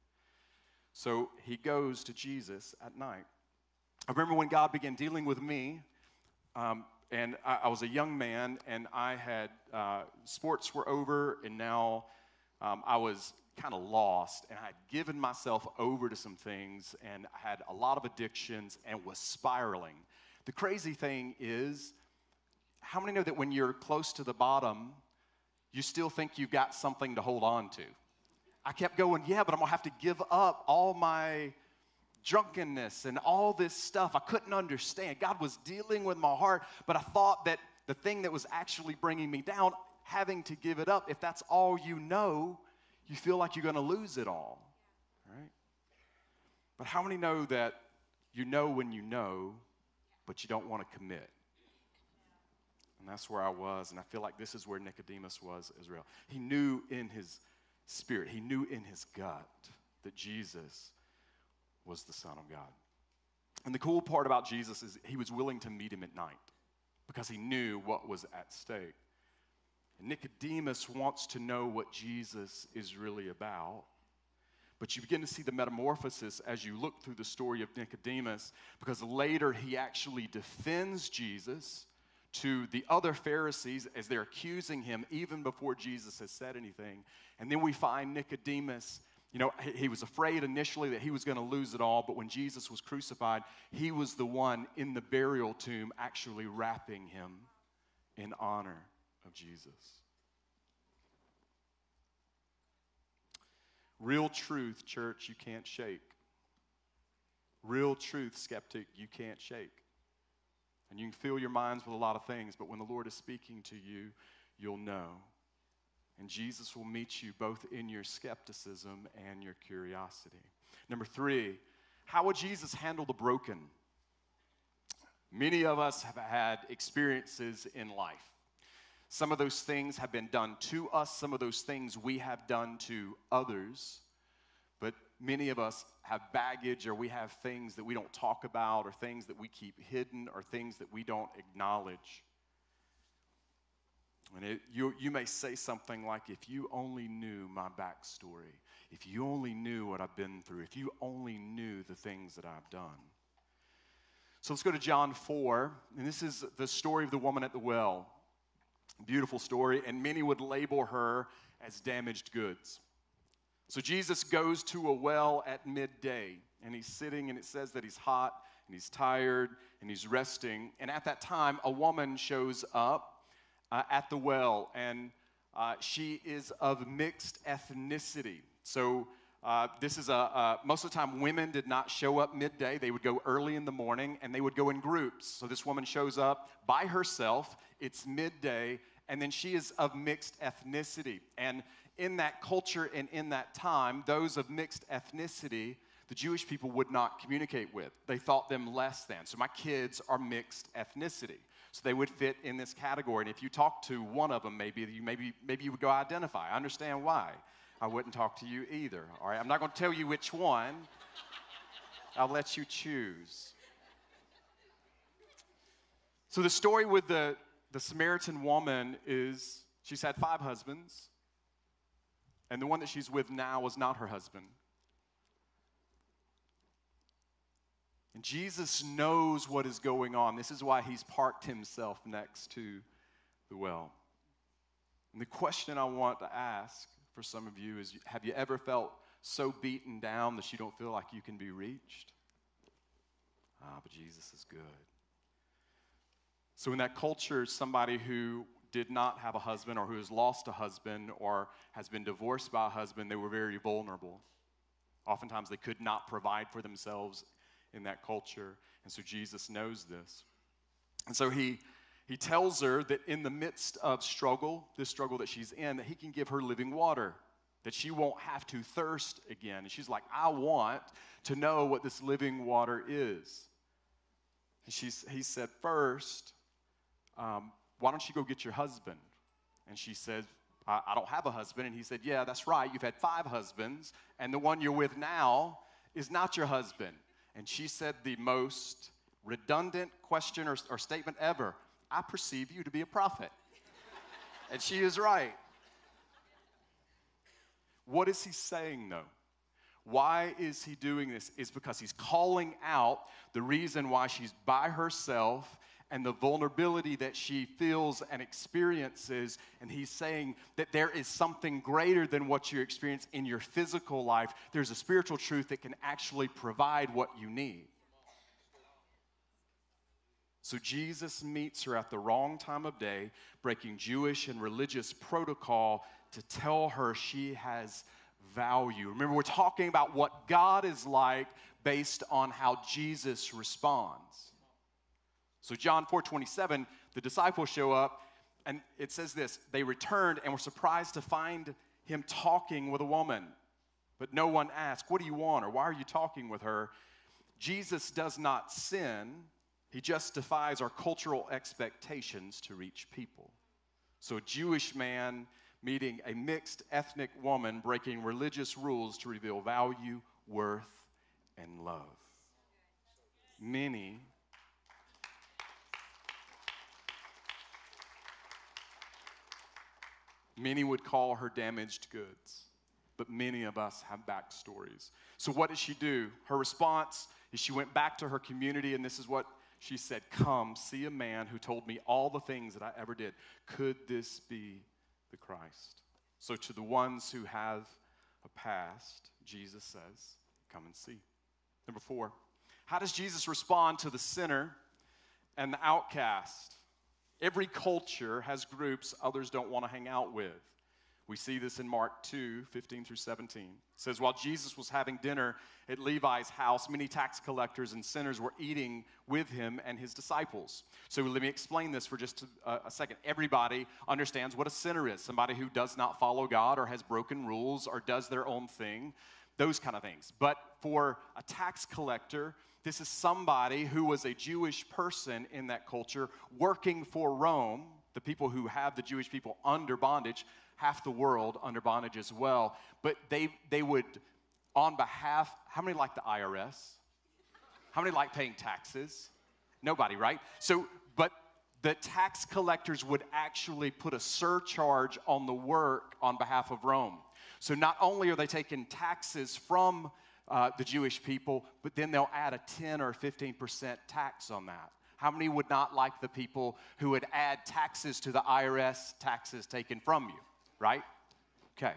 So he goes to Jesus at night. I remember when God began dealing with me, um, and I, I was a young man, and I had, uh, sports were over, and now um, I was kind of lost, and I had given myself over to some things, and I had a lot of addictions, and was spiraling. The crazy thing is, how many know that when you're close to the bottom, you still think you've got something to hold on to? I kept going, yeah, but I'm gonna have to give up all my drunkenness and all this stuff. I couldn't understand. God was dealing with my heart, but I thought that the thing that was actually bringing me down, having to give it up, if that's all you know, you feel like you're gonna lose it all, right? But how many know that you know when you know, but you don't want to commit? And that's where I was, and I feel like this is where Nicodemus was as well. He knew in his spirit, he knew in his gut that Jesus was the Son of God. And the cool part about Jesus is he was willing to meet him at night because he knew what was at stake. And Nicodemus wants to know what Jesus is really about. But you begin to see the metamorphosis as you look through the story of Nicodemus, because later he actually defends Jesus to the other Pharisees as they're accusing him even before Jesus has said anything. And then we find Nicodemus, you know, he, he was afraid initially that he was going to lose it all, but when Jesus was crucified, he was the one in the burial tomb actually wrapping him in honor of Jesus. Real truth, church, you can't shake. Real truth, skeptic, you can't shake. And you can fill your minds with a lot of things, but when the Lord is speaking to you, you'll know. And Jesus will meet you both in your skepticism and your curiosity. Number three, how would Jesus handle the broken? Many of us have had experiences in life. Some of those things have been done to us. Some of those things we have done to others. But many of us have baggage, or we have things that we don't talk about, or things that we keep hidden, or things that we don't acknowledge. And it, you, you may say something like, if you only knew my backstory, if you only knew what I've been through, if you only knew the things that I've done. So let's go to John four, and this is the story of the woman at the well. Beautiful story, and many would label her as damaged goods. So Jesus goes to a well at midday, and he's sitting, and it says that he's hot, and he's tired, and he's resting. And at that time, a woman shows up uh, at the well, and uh, she is of mixed ethnicity. So uh, this is a, uh, most of the time, women did not show up midday. They would go early in the morning, and they would go in groups. So this woman shows up by herself. It's midday, and then she is of mixed ethnicity. And in that culture and in that time, those of mixed ethnicity, the Jewish people would not communicate with. They thought them less than. So my kids are mixed ethnicity. So they would fit in this category. And if you talk to one of them, maybe you, maybe, maybe you would go identify. I understand why. I wouldn't talk to you either. All right, I'm not going to tell you which one. I'll let you choose. So the story with the, the Samaritan woman is she's had five husbands, and the one that she's with now was not her husband. And Jesus knows what is going on. This is why he's parked himself next to the well. And the question I want to ask for some of you is, have you ever felt so beaten down that you don't feel like you can be reached? Ah, but Jesus is good. So in that culture, somebody who did not have a husband, or who has lost a husband, or has been divorced by a husband, they were very vulnerable. Oftentimes they could not provide for themselves in that culture, and so Jesus knows this. And so he He tells her that in the midst of struggle, this struggle that she's in, that he can give her living water, that she won't have to thirst again. And she's like, I want to know what this living water is. And she's, he said, first, um, why don't you go get your husband? And she said, I, I don't have a husband. And he said, yeah, that's right. You've had five husbands, and the one you're with now is not your husband. And she said the most redundant question or, or statement ever. I perceive you to be a prophet. And she is right. What is he saying, though? Why is he doing this? Is because he's calling out the reason why she's by herself and the vulnerability that she feels and experiences. And he's saying that there is something greater than what you experience in your physical life. There's a spiritual truth that can actually provide what you need. So Jesus meets her at the wrong time of day, breaking Jewish and religious protocol to tell her she has value. Remember, we're talking about what God is like based on how Jesus responds. So John four twenty-seven, the disciples show up, and it says this, they returned and were surprised to find him talking with a woman. But no one asked, what do you want, or why are you talking with her? Jesus does not sin. He just defies our cultural expectations to reach people. So a Jewish man meeting a mixed ethnic woman, breaking religious rules to reveal value, worth, and love. Many Many would call her damaged goods, but many of us have backstories. So what did she do? Her response is she went back to her community, and this is what she said, come, see a man who told me all the things that I ever did. Could this be the Christ? So to the ones who have a past, Jesus says, come and see. Number four, how does Jesus respond to the sinner and the outcast? Every culture has groups others don't want to hang out with. We see this in Mark two, fifteen through seventeen. It says, while Jesus was having dinner at Levi's house, many tax collectors and sinners were eating with him and his disciples. So let me explain this for just a, a second. Everybody understands what a sinner is. Somebody who does not follow God or has broken rules or does their own thing, those kind of things. But for a tax collector, this is somebody who was a Jewish person in that culture working for Rome, the people who have the Jewish people under bondage, half the world under bondage as well. But they they would, on behalf, how many like the I R S? How many like paying taxes? Nobody, right? So, but the tax collectors would actually put a surcharge on the work on behalf of Rome. So not only are they taking taxes from uh, the Jewish people, but then they'll add a ten or fifteen percent tax on that. How many would not like the people who would add taxes to the I R S taxes taken from you, right? Okay.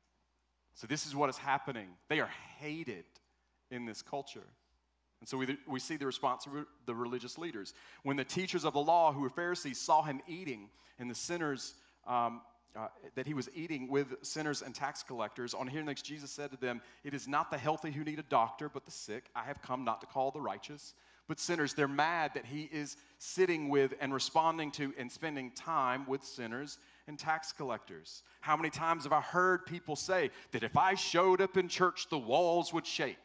So this is what is happening. They are hated in this culture. And so we, we see the response of the religious leaders. When the teachers of the law, who were Pharisees, saw him eating and the sinners, um, uh, that he was eating with sinners and tax collectors, on hearing this, Jesus said to them, it is not the healthy who need a doctor, but the sick. I have come not to call the righteous, but sinners. They're mad that he is sitting with and responding to and spending time with sinners and tax collectors. How many times have I heard people say that if I showed up in church, the walls would shake?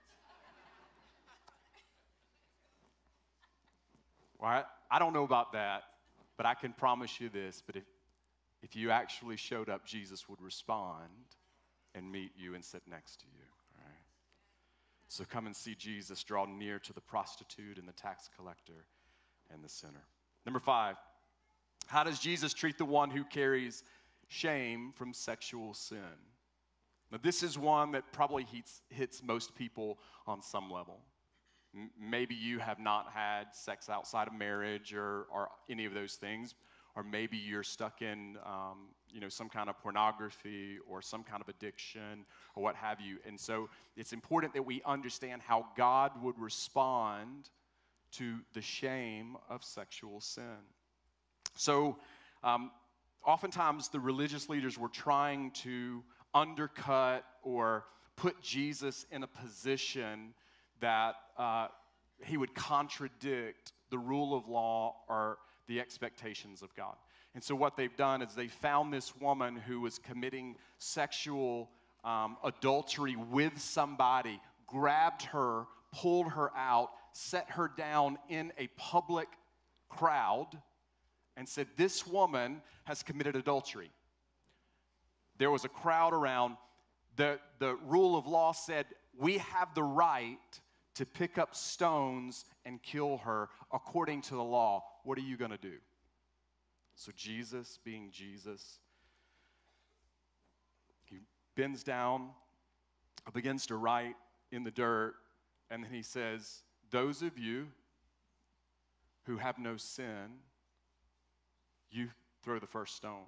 Well, I, I don't know about that, but I can promise you this, but if, if you actually showed up, Jesus would respond and meet you and sit next to you. All right? So come and see Jesus draw near to the prostitute and the tax collector and the sinner. Number five, how does Jesus treat the one who carries shame from sexual sin? Now, this is one that probably hits, hits most people on some level. M- maybe you have not had sex outside of marriage or, or any of those things, or maybe you're stuck in um, you know, some kind of pornography or some kind of addiction or what have you. And so it's important that we understand how God would respond to the shame of sexual sin. So um, oftentimes the religious leaders were trying to undercut or put Jesus in a position that uh, he would contradict the rule of law or the expectations of God. And so what they've done is they found this woman who was committing sexual um, adultery with somebody, grabbed her, pulled her out, set her down in a public crowd, and said, this woman has committed adultery. There was a crowd around. The, the rule of law said, we have the right to pick up stones and kill her according to the law. What are you going to do? So Jesus, being Jesus, he bends down, begins to write in the dirt, and then he says, those of you who have no sin, you throw the first stone.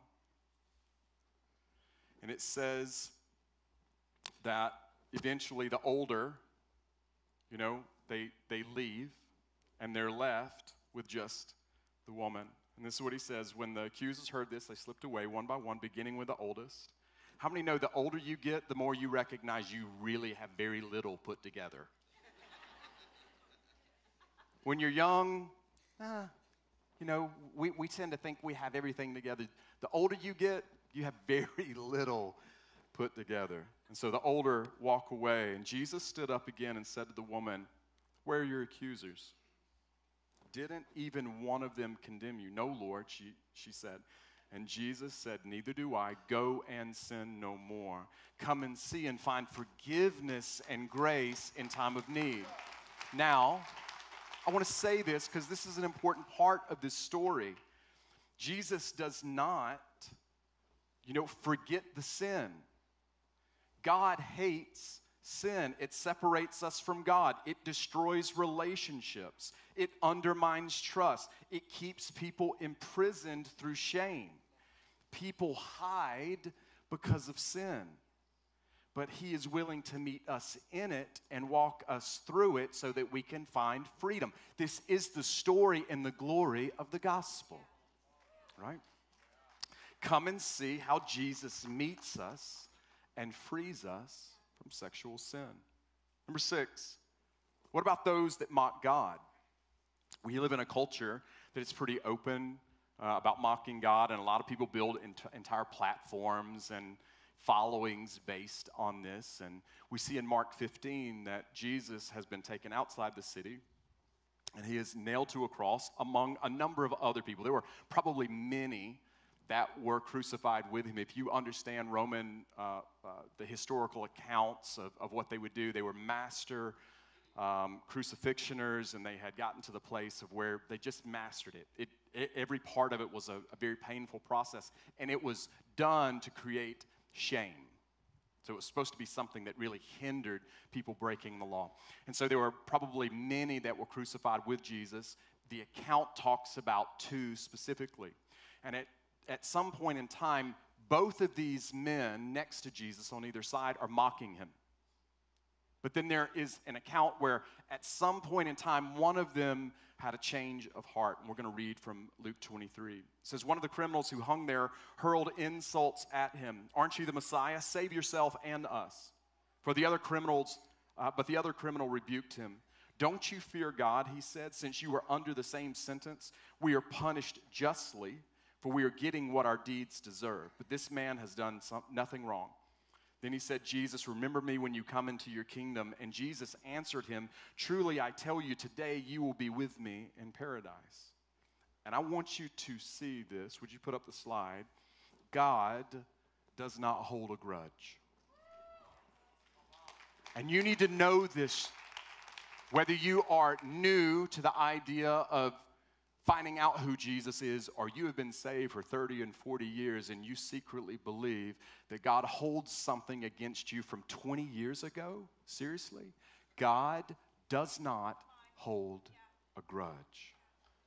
And it says that eventually the older, you know, they, they leave, and they're left with just the woman. And this is what he says, when the accusers heard this, they slipped away one by one, beginning with the oldest. How many know the older you get, the more you recognize you really have very little put together? When you're young, uh, you know, we, we tend to think we have everything together. The older you get, you have very little put together. And so the older walk away. And Jesus stood up again and said to the woman, where are your accusers? Didn't even one of them condemn you? No, Lord, she, she said. And Jesus said, neither do I. Go and sin no more. Come and see and find forgiveness and grace in time of need. Now, I want to say this because this is an important part of this story. Jesus does not, you know, forget the sin. God hates sin. It separates us from God. It destroys relationships. It undermines trust. It keeps people imprisoned through shame. People hide because of sin. But he is willing to meet us in it and walk us through it so that we can find freedom. This is the story and the glory of the gospel, right? Come and see how Jesus meets us and frees us from sexual sin. Number six, what about those that mock God? We live in a culture that is pretty open uh, about mocking God, and a lot of people build ent- entire platforms and followings based on this. And we see in Mark fifteen that Jesus has been taken outside the city and he is nailed to a cross among a number of other people. There were probably many that were crucified with him. If you understand Roman, uh, uh, the historical accounts of, of what they would do, they were master um, crucifixioners, and they had gotten to the place of where they just mastered it. It, it every part of it was a, a very painful process, and it was done to create shame. So it was supposed to be something that really hindered people breaking the law. And so there were probably many that were crucified with Jesus. The account talks about two specifically. And at, at some point in time, both of these men next to Jesus on either side are mocking him. But then there is an account where at some point in time, one of them had a change of heart. And we're going to read from Luke twenty-three. It says, one of the criminals who hung there hurled insults at him. Aren't you the Messiah? Save yourself and us. For the other criminals, uh, but the other criminal rebuked him. Don't you fear God, he said, since you are under the same sentence? We are punished justly, for we are getting what our deeds deserve. But this man has done some, nothing wrong. Then he said, Jesus, remember me when you come into your kingdom. And Jesus answered him, truly I tell you, today you will be with me in paradise. And I want you to see this. Would you put up the slide? God does not hold a grudge. And you need to know this, whether you are new to the idea of finding out who Jesus is, or you have been saved for thirty and forty years and you secretly believe that God holds something against you from twenty years ago. Seriously? God does not hold a grudge.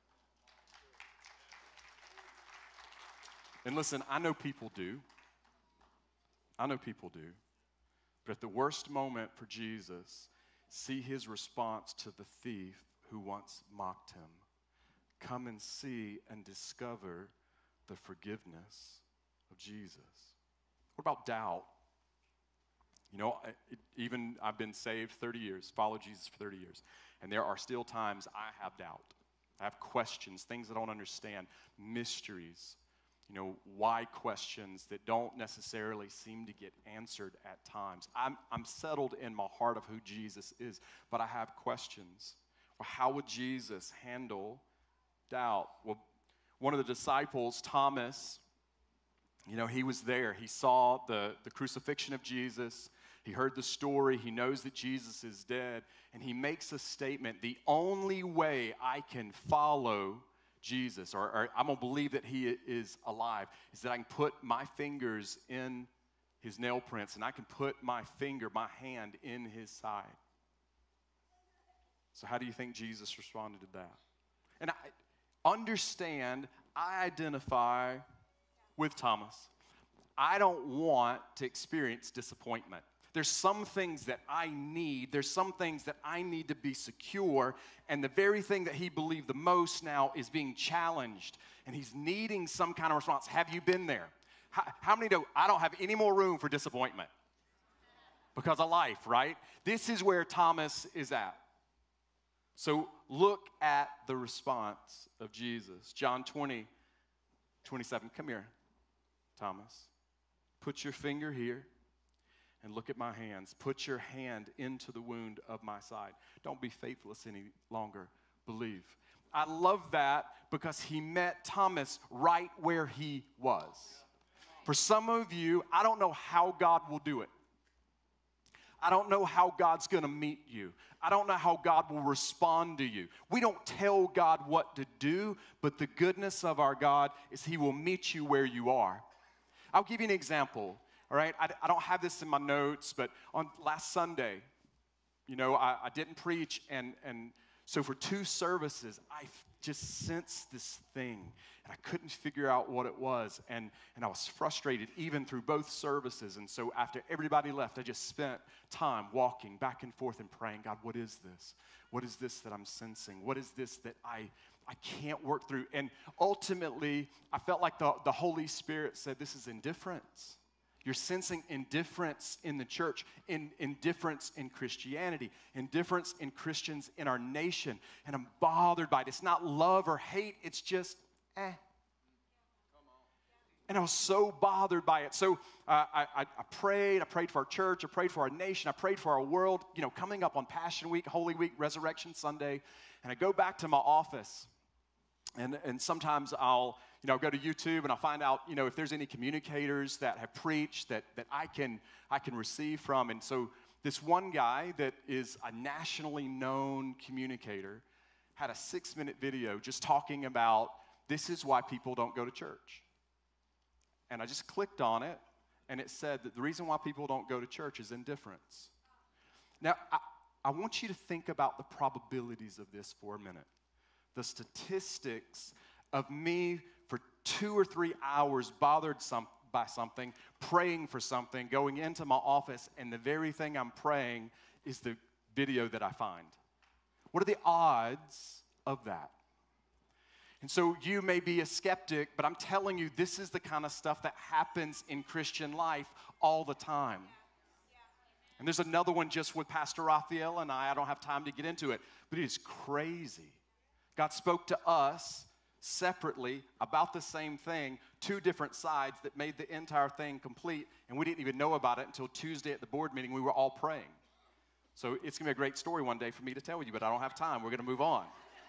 And listen, I know people do. I know people do. But at the worst moment for Jesus, see his response to the thief who once mocked him. Come and see and discover the forgiveness of Jesus. What about doubt? You know, it, even I've been saved thirty years, followed Jesus for thirty years, and there are still times I have doubt. I have questions, things I don't understand, mysteries, you know, why questions that don't necessarily seem to get answered at times. I'm, I'm settled in my heart of who Jesus is, but I have questions. Well, how would Jesus handle doubt? Well, one of the disciples, Thomas, you know, he was there. He saw the, the crucifixion of Jesus. He heard the story. He knows that Jesus is dead. And he makes a statement, the only way I can follow Jesus, or, or I'm going to believe that he is alive, is that I can put my fingers in his nail prints and I can put my finger, my hand in his side. So how do you think Jesus responded to that? And I understand, I identify with Thomas. I don't want to experience disappointment. There's some things that I need. There's some things that I need to be secure. And the very thing that he believed the most now is being challenged. And he's needing some kind of response. Have you been there? How, how many know I don't have any more room for disappointment? Because of life, right? This is where Thomas is at. So look at the response of Jesus. John twenty, twenty-seven. Come here, Thomas. Put your finger here. And look at my hands. Put your hand into the wound of my side. Don't be faithless any longer. Believe. I love that because he met Thomas right where he was. For some of you, I don't know how God will do it. I don't know how God's going to meet you. I don't know how God will respond to you. We don't tell God what to do, but the goodness of our God is he will meet you where you are. I'll give you an example. All right, I, I don't have this in my notes, but on last Sunday, you know, I, I didn't preach, and, and so for two services, I just sensed this thing, and I couldn't figure out what it was, and, and I was frustrated even through both services, and so after everybody left, I just spent time walking back and forth and praying, God, what is this? What is this that I'm sensing? What is this that I, I can't work through? And ultimately, I felt like the, the Holy Spirit said, this is indifference. You're sensing indifference in the church, in, indifference in Christianity, indifference in Christians in our nation. And I'm bothered by it. It's not love or hate. It's just, eh. And I was so bothered by it. So uh, I, I, I prayed. I prayed for our church. I prayed for our nation. I prayed for our world. You know, coming up on Passion Week, Holy Week, Resurrection Sunday. And I go back to my office. And, and sometimes I'll, you know, go to YouTube and I'll find out, you know, if there's any communicators that have preached that, that I can I can receive from. And so this one guy that is a nationally known communicator had a six-minute video just talking about this is why people don't go to church. And I just clicked on it, and it said that the reason why people don't go to church is indifference. Now, I, I want you to think about the probabilities of this for a minute. The statistics of me for two or three hours bothered some, by something, praying for something, going into my office, and the very thing I'm praying is the video that I find. What are the odds of that? And so you may be a skeptic, but I'm telling you, this is the kind of stuff that happens in Christian life all the time. And there's another one just with Pastor Raphael and I. I don't have time to get into it, but it is crazy. God spoke to us separately about the same thing, two different sides that made the entire thing complete, and we didn't even know about it until Tuesday at the board meeting. We were all praying. So it's going to be a great story one day for me to tell you, but I don't have time. We're going to move on.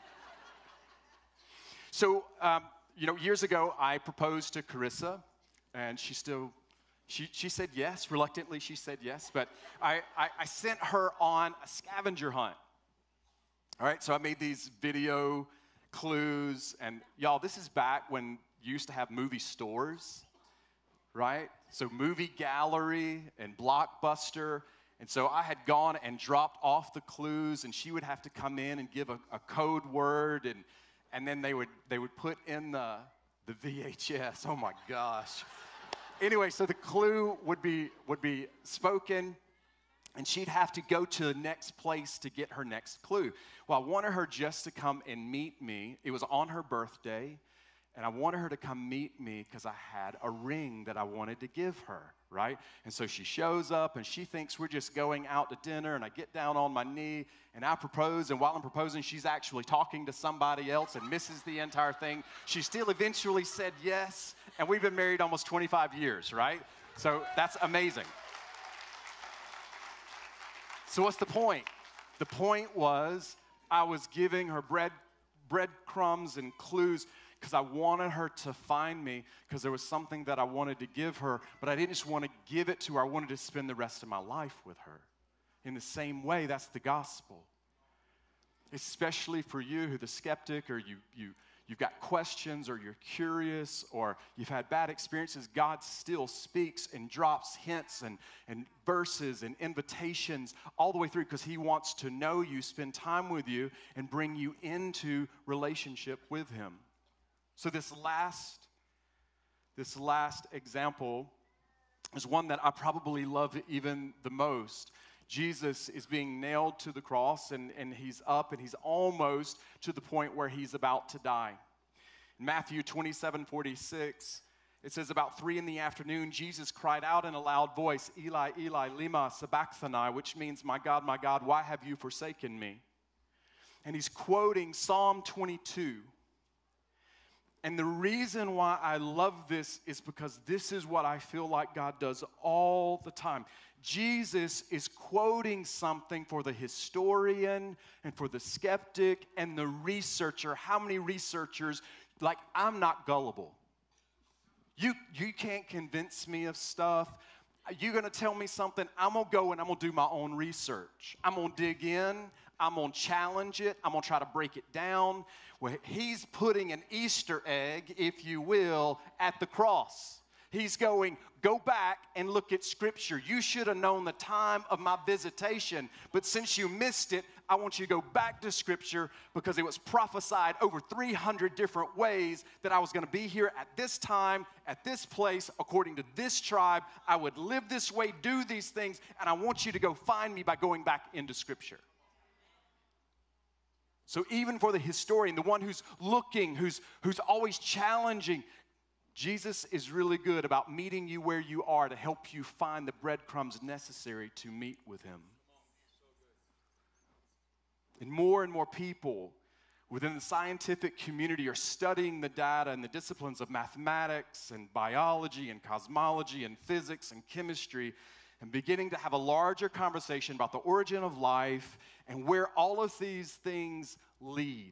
So, um, you know, years ago, I proposed to Carissa, and she still, she, she said yes. Reluctantly, she said yes, but I, I, I sent her on a scavenger hunt. All right, so I made these video clues, and y'all, this is back when you used to have movie stores, right? So Movie Gallery and Blockbuster, and so I had gone and dropped off the clues, and she would have to come in and give a, a code word, and and then they would they would put in the the V H S. Oh my gosh. Anyway, so the clue would be would be spoken, and she'd have to go to the next place to get her next clue. Well, I wanted her just to come and meet me. It was on her birthday, and I wanted her to come meet me because I had a ring that I wanted to give her. right? And so she shows up, and she thinks we're just going out to dinner, and I get down on my knee, and I propose, and while I'm proposing, she's actually talking to somebody else and misses the entire thing. She still eventually said yes, and we've been married almost twenty-five years, right? So that's amazing. So what's the point? The point was I was giving her bread, breadcrumbs and clues because I wanted her to find me because there was something that I wanted to give her, but I didn't just want to give it to her. I wanted to spend the rest of my life with her. In the same way, that's the gospel. Especially for you who the skeptic, or you, you, you've got questions, or you're curious, or you've had bad experiences, God still speaks and drops hints and, and verses and invitations all the way through because he wants to know you, spend time with you, and bring you into relationship with him. So this last, this last example is one that I probably love even the most. Jesus is being nailed to the cross, and, and he's up, and he's almost to the point where he's about to die. In Matthew twenty-seven forty-six, it says, about three in the afternoon, Jesus cried out in a loud voice, Eli, Eli, lema sabachthani, which means, my God, my God, why have you forsaken me? And he's quoting Psalm twenty-two. And the reason why I love this is because this is what I feel like God does all the time. Jesus is quoting something for the historian and for the skeptic and the researcher. How many researchers, like, I'm not gullible. You, you can't convince me of stuff. You're going to tell me something, I'm going to go and I'm going to do my own research. I'm going to dig in. I'm going to challenge it. I'm going to try to break it down. Well, he's putting an Easter egg, if you will, at the cross. He's going, go back and look at Scripture. You should have known the time of my visitation, but since you missed it, I want you to go back to Scripture because it was prophesied over three hundred different ways that I was going to be here at this time, at this place, according to this tribe. I would live this way, do these things, and I want you to go find me by going back into Scripture. So even for the historian, the one who's looking, who's, who's always challenging, Jesus is really good about meeting you where you are to help you find the breadcrumbs necessary to meet with him. And more and more people within the scientific community are studying the data and the disciplines of mathematics and biology and cosmology and physics and chemistry, and beginning to have a larger conversation about the origin of life and where all of these things lead.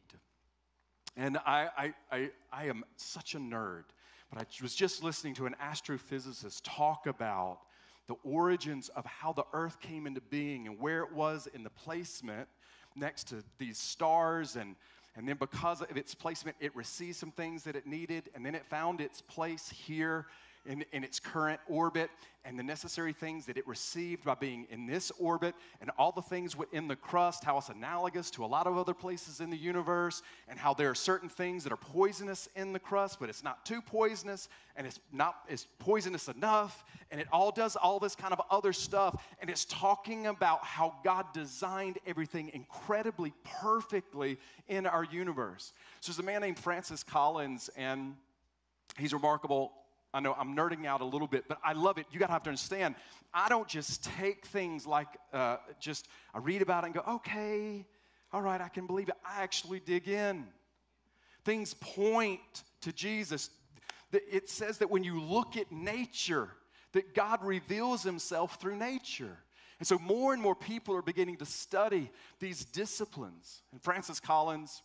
And I, I, I, I am such a nerd, but I was just listening to an astrophysicist talk about the origins of how the earth came into being and where it was in the placement next to these stars, and, and then because of its placement, it received some things that it needed, and then it found its place here In, in its current orbit, and the necessary things that it received by being in this orbit, and all the things within the crust, how it's analogous to a lot of other places in the universe, and how there are certain things that are poisonous in the crust, but it's not too poisonous, and it's not it's poisonous enough, and it all does all this kind of other stuff, and it's talking about how God designed everything incredibly perfectly in our universe. So there's a man named Francis Collins, and he's remarkable. I know I'm nerding out a little bit, but I love it. You got to have to understand, I don't just take things like uh, just, I read about it and go, okay, all right, I can believe it. I actually dig in. Things point to Jesus. It says that when you look at nature, that God reveals himself through nature. And so more and more people are beginning to study these disciplines. And Francis Collins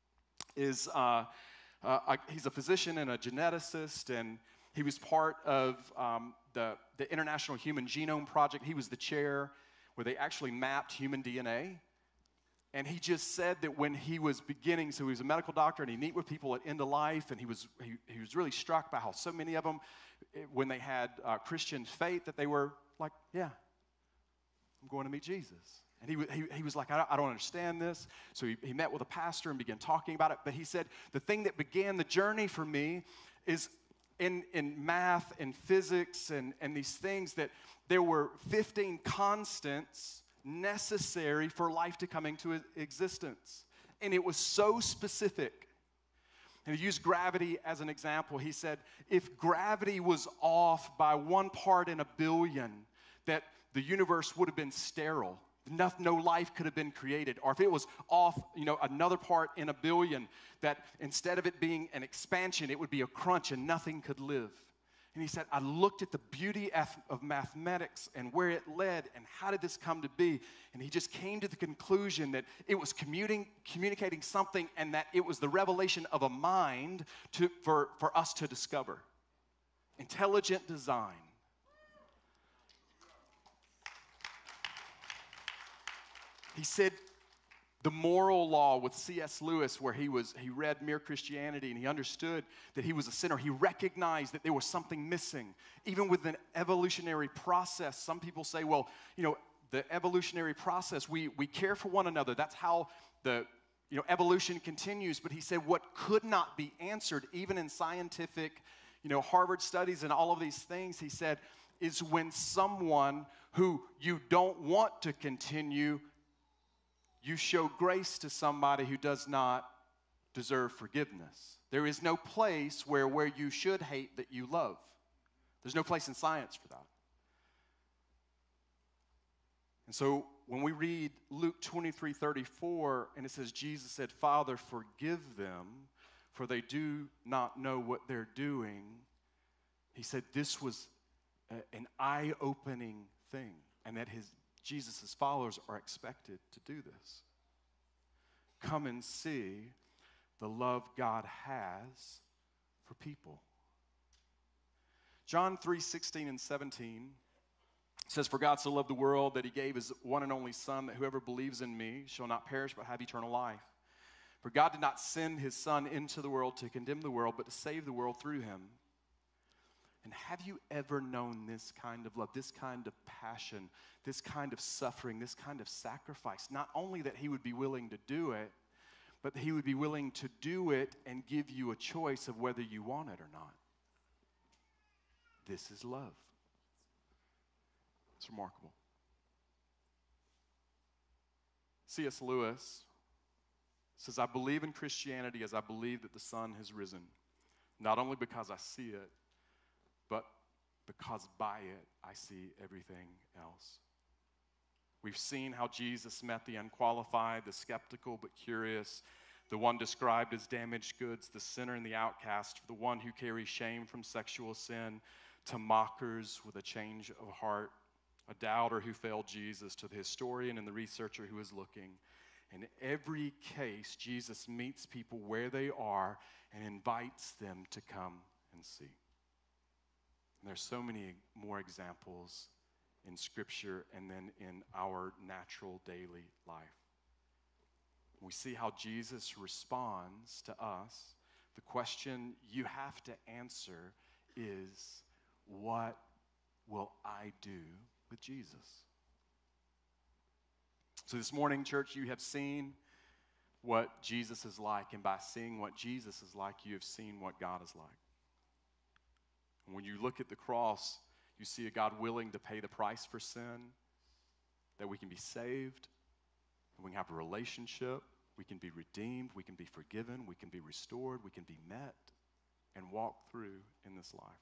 is, uh, uh, a, he's a physician and a geneticist, and he was part of um, the, the International Human Genome Project. He was the chair where they actually mapped human D N A. And he just said that when he was beginning, so he was a medical doctor, and he meet with people at end of life, and he was, he, he was really struck by how so many of them, when they had uh, Christian faith, that they were like, yeah, I'm going to meet Jesus. And he, he, he was like, I don't, I don't understand this. So he, he met with a pastor and began talking about it. But he said, the thing that began the journey for me is In, in math and physics and, and these things, that there were fifteen constants necessary for life to come into existence. And it was so specific And he used gravity as an example. He said, if gravity was off by one part in a billion, that the universe would have been sterile. No, no life could have been created. Or if it was off, you know, another part in a billion, that instead of it being an expansion, it would be a crunch and nothing could live. And he said, I looked at the beauty of mathematics and where it led and how did this come to be. And he just came to the conclusion that it was commuting, communicating something and that it was the revelation of a mind to, for, for us to discover. Intelligent design. He said, the moral law with C S Lewis, where he was, he read Mere Christianity and he understood that he was a sinner. He recognized that there was something missing. Even with an evolutionary process, some people say, well, you know, the evolutionary process, we, we care for one another. That's how the, you know, evolution continues. But he said what could not be answered, even in scientific, you know, Harvard studies and all of these things, he said, is when someone who you don't want to continue, you show grace to somebody who does not deserve forgiveness. There is no place where, where you should hate that you love. There's no place in science for that. And so when we read Luke twenty-three thirty-four, and it says, Jesus said, Father, forgive them, for they do not know what they're doing. He said this was a, an eye-opening thing, and that his Jesus' followers are expected to do this. Come and see the love God has for people. John three sixteen and seventeen says, for God so loved the world that he gave his one and only Son, that whoever believes in me shall not perish but have eternal life. For God did not send his Son into the world to condemn the world, but to save the world through him. And have you ever known this kind of love, this kind of passion, this kind of suffering, this kind of sacrifice? Not only that he would be willing to do it, but that he would be willing to do it and give you a choice of whether you want it or not. This is love. It's remarkable. C S Lewis says, I believe in Christianity as I believe that the sun has risen, not only because I see it, but because by it, I see everything else. We've seen how Jesus met the unqualified, the skeptical but curious, the one described as damaged goods, the sinner and the outcast, the one who carries shame from sexual sin, to mockers with a change of heart, a doubter who failed Jesus, to the historian and the researcher who is looking. In every case, Jesus meets people where they are and invites them to come and see. And there's so many more examples in Scripture and then in our natural daily life. We see how Jesus responds to us. The question you have to answer is, what will I do with Jesus? So this morning, church, you have seen what Jesus is like, and by seeing what Jesus is like, you have seen what God is like. And when you look at the cross, you see a God willing to pay the price for sin, that we can be saved, and we can have a relationship, we can be redeemed, we can be forgiven, we can be restored, we can be met, and walk through in this life.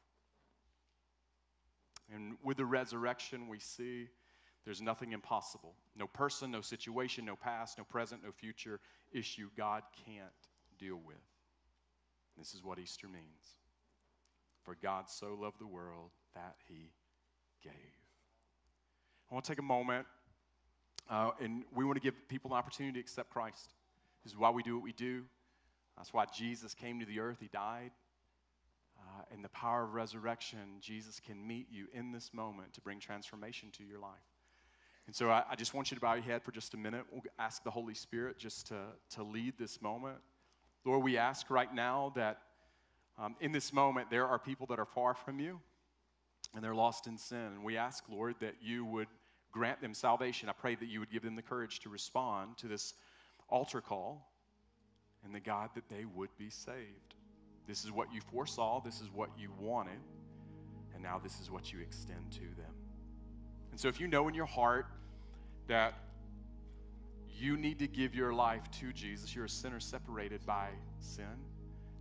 And with the resurrection, we see there's nothing impossible. No person, no situation, no past, no present, no future issue God can't deal with. This is what Easter means. For God so loved the world that he gave. I want to take a moment, uh, and we want to give people an opportunity to accept Christ. This is why we do what we do. That's why Jesus came to the earth. He died. Uh, in the power of resurrection, Jesus can meet you in this moment to bring transformation to your life. And so I, I just want you to bow your head for just a minute. We'll ask the Holy Spirit just to, to lead this moment. Lord, we ask right now that um, in this moment there are people that are far from you and they're lost in sin. And we ask, Lord, that you would grant them salvation. I pray that you would give them the courage to respond to this altar call, and the God, that they would be saved. This is what you foresaw. This is what you wanted. And now this is what you extend to them. And so if you know in your heart that you need to give your life to Jesus, you're a sinner separated by sin,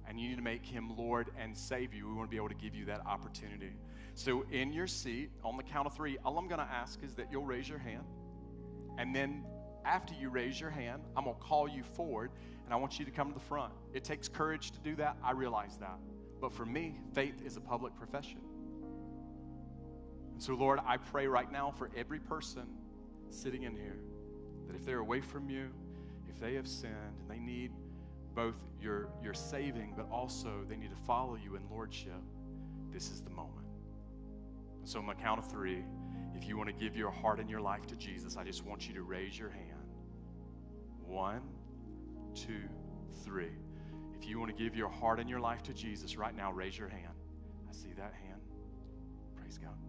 and you need to make him Lord and Savior, we want to be able to give you that opportunity. So in your seat, on the count of three, all I'm going to ask is that you'll raise your hand. And then after you raise your hand, I'm going to call you forward, and I want you to come to the front. It takes courage to do that. I realize that. But for me, faith is a public profession. And so, Lord, I pray right now for every person sitting in here that if they're away from you, if they have sinned, and they need both your, your saving, but also they need to follow you in lordship, this is the moment. And so on the count of three, if you want to give your heart and your life to Jesus, I just want you to raise your hand. One, two, three. If you want to give your heart and your life to Jesus right now, raise your hand. I see that hand. Praise God.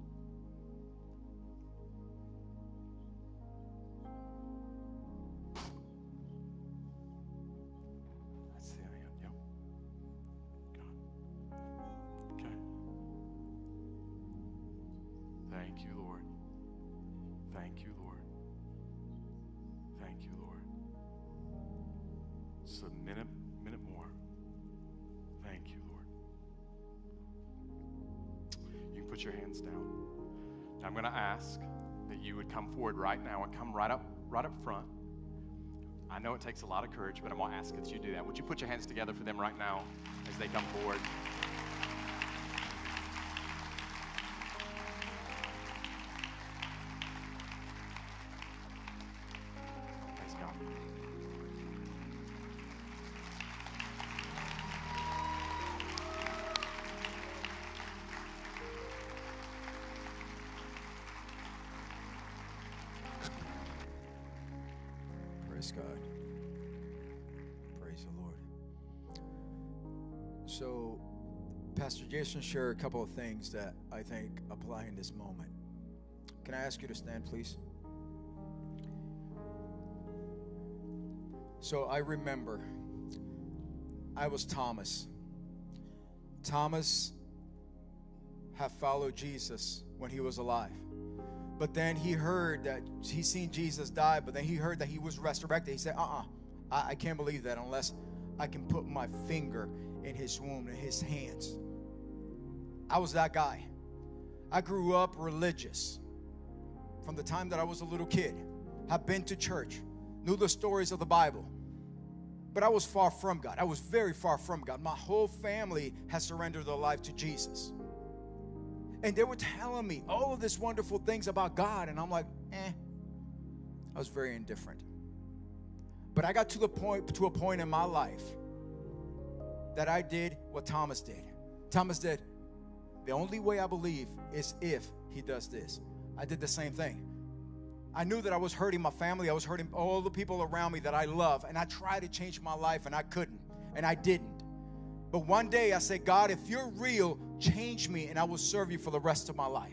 I see a hand. Yep. God. Okay. Thank you, Lord. Thank you, Lord. Thank you, Lord. Just a minute, minute more. Thank you, Lord. You can put your hands down. Now I'm going to ask that you would come forward right now and come right up, right up front. I know it takes a lot of courage, but I'm going to ask that you do that. Would you put your hands together for them right now as they come forward? Praise God. Praise God. Praise the Lord. So, Pastor Jason shared a couple of things that I think apply in this moment. Can I ask you to stand, please? So, I remember I was Thomas. Thomas had followed Jesus when he was alive. But then he heard that he seen Jesus die, but then he heard that he was resurrected. He said, uh-uh, I, I can't believe that unless I can put my finger in his wound, in his hands. I was that guy. I grew up religious from the time that I was a little kid. I've been to church, knew the stories of the Bible. But I was far from God. I was very far from God. My whole family has surrendered their life to Jesus. And they were telling me all of these wonderful things about God. And I'm like, eh. I was very indifferent. But I got to the point, to a point in my life that I did what Thomas did. Thomas did, the only way I believe is if he does this. I did the same thing. I knew that I was hurting my family. I was hurting all the people around me that I love. And I tried to change my life and I couldn't. And I didn't. But one day I said, God, if you're real, change me and I will serve you for the rest of my life.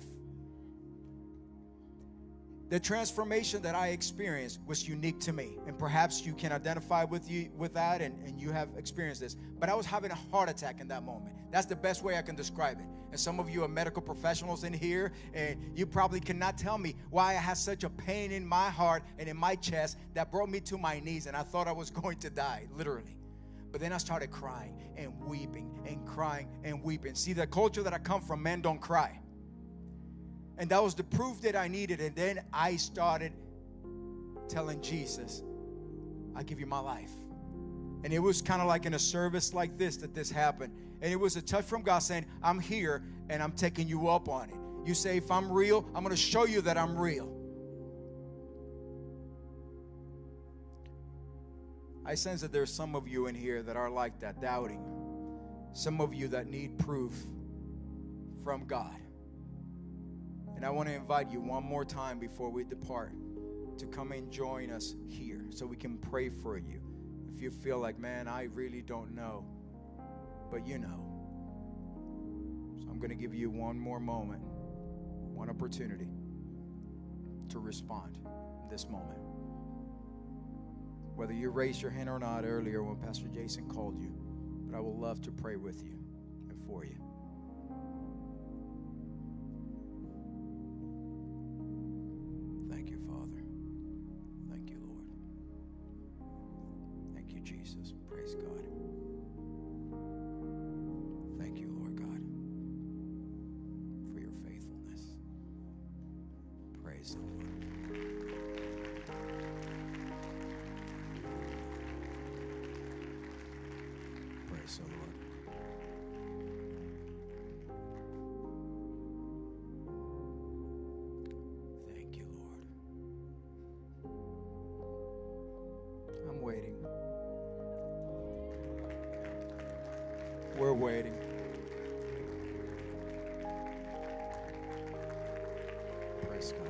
The transformation that I experienced was unique to me. And perhaps you can identify with you with that and, and you have experienced this. But I was having a heart attack in that moment. That's the best way I can describe it. And some of you are medical professionals in here, and you probably cannot tell me why I had such a pain in my heart and in my chest that brought me to my knees, and I thought I was going to die, literally. But then I started crying and weeping and crying and weeping. See, the culture that I come from, men don't cry. And that was the proof that I needed. And then I started telling Jesus, I give you my life. And it was kind of like in a service like this that this happened. And it was a touch from God saying, I'm here and I'm taking you up on it. You say, if I'm real, I'm going to show you that I'm real. I sense that there's some of you in here that are like that, doubting. Some of you that need proof from God. And I want to invite you one more time before we depart to come and join us here so we can pray for you. If you feel like, man, I really don't know, but you know. So I'm going to give you one more moment, one opportunity to respond in this moment. Whether you raised your hand or not earlier when Pastor Jason called you, but I will love to pray with you and for you. Thank you, Father. Thank you, Lord. Thank you, Jesus. Praise God. Praise the Lord. Praise the Lord. Thank you, Lord. I'm waiting. We're waiting. Praise God.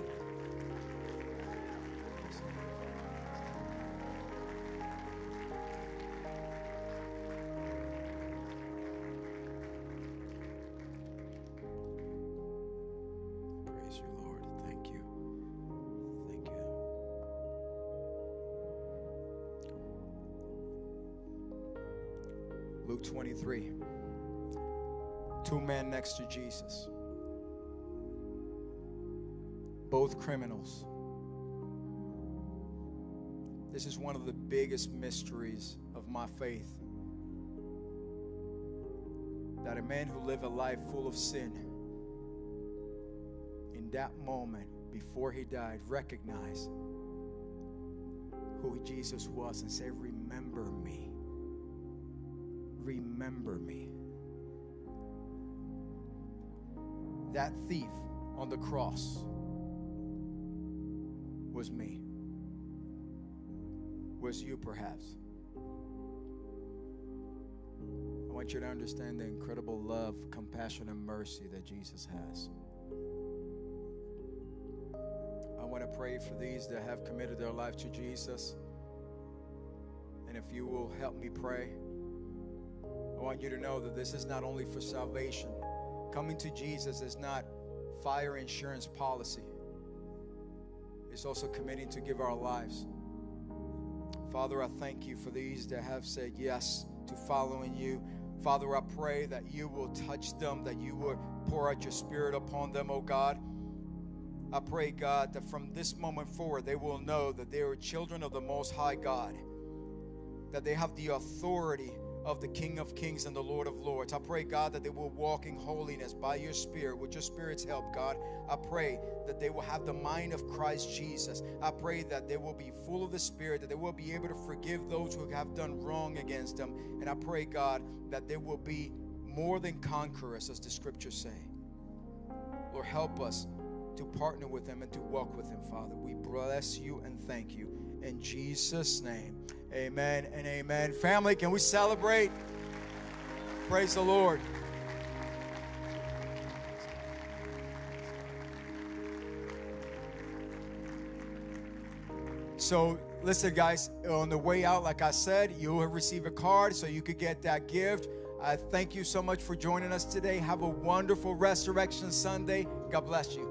Praise you, Lord. Thank you. Thank you. Luke twenty-three. Two men next to Jesus. Both criminals. This is one of the biggest mysteries of my faith. That a man who lived a life full of sin, in that moment before he died, recognized who Jesus was and said, remember me. Remember me. That thief on the cross was me. Was you perhaps. I want you to understand the incredible love, compassion, and mercy that Jesus has. I want to pray for these that have committed their life to Jesus. And if you will help me pray, I want you to know that this is not only for salvation. Coming to Jesus is not fire insurance policy. It's also committing to give our lives. Father, I thank you for these that have said yes to following you. Father, I pray that you will touch them, that you would pour out your Spirit upon them, oh God. I pray, God, that from this moment forward, they will know that they are children of the Most High God, that they have the authority of the King of Kings and the Lord of Lords. I pray, God, that they will walk in holiness by your Spirit, with your Spirit's help, God. I pray that they will have the mind of Christ Jesus. I pray that they will be full of the Spirit, that they will be able to forgive those who have done wrong against them. And I pray, God, that they will be more than conquerors, as the scriptures say. Lord, help us to partner with them and to walk with them, Father. We bless you and thank you. In Jesus' name, amen and amen. Family, can we celebrate? Praise the Lord. So, listen, guys, on the way out, like I said, you'll receive a card so you could get that gift. I thank you so much for joining us today. Have a wonderful Resurrection Sunday. God bless you.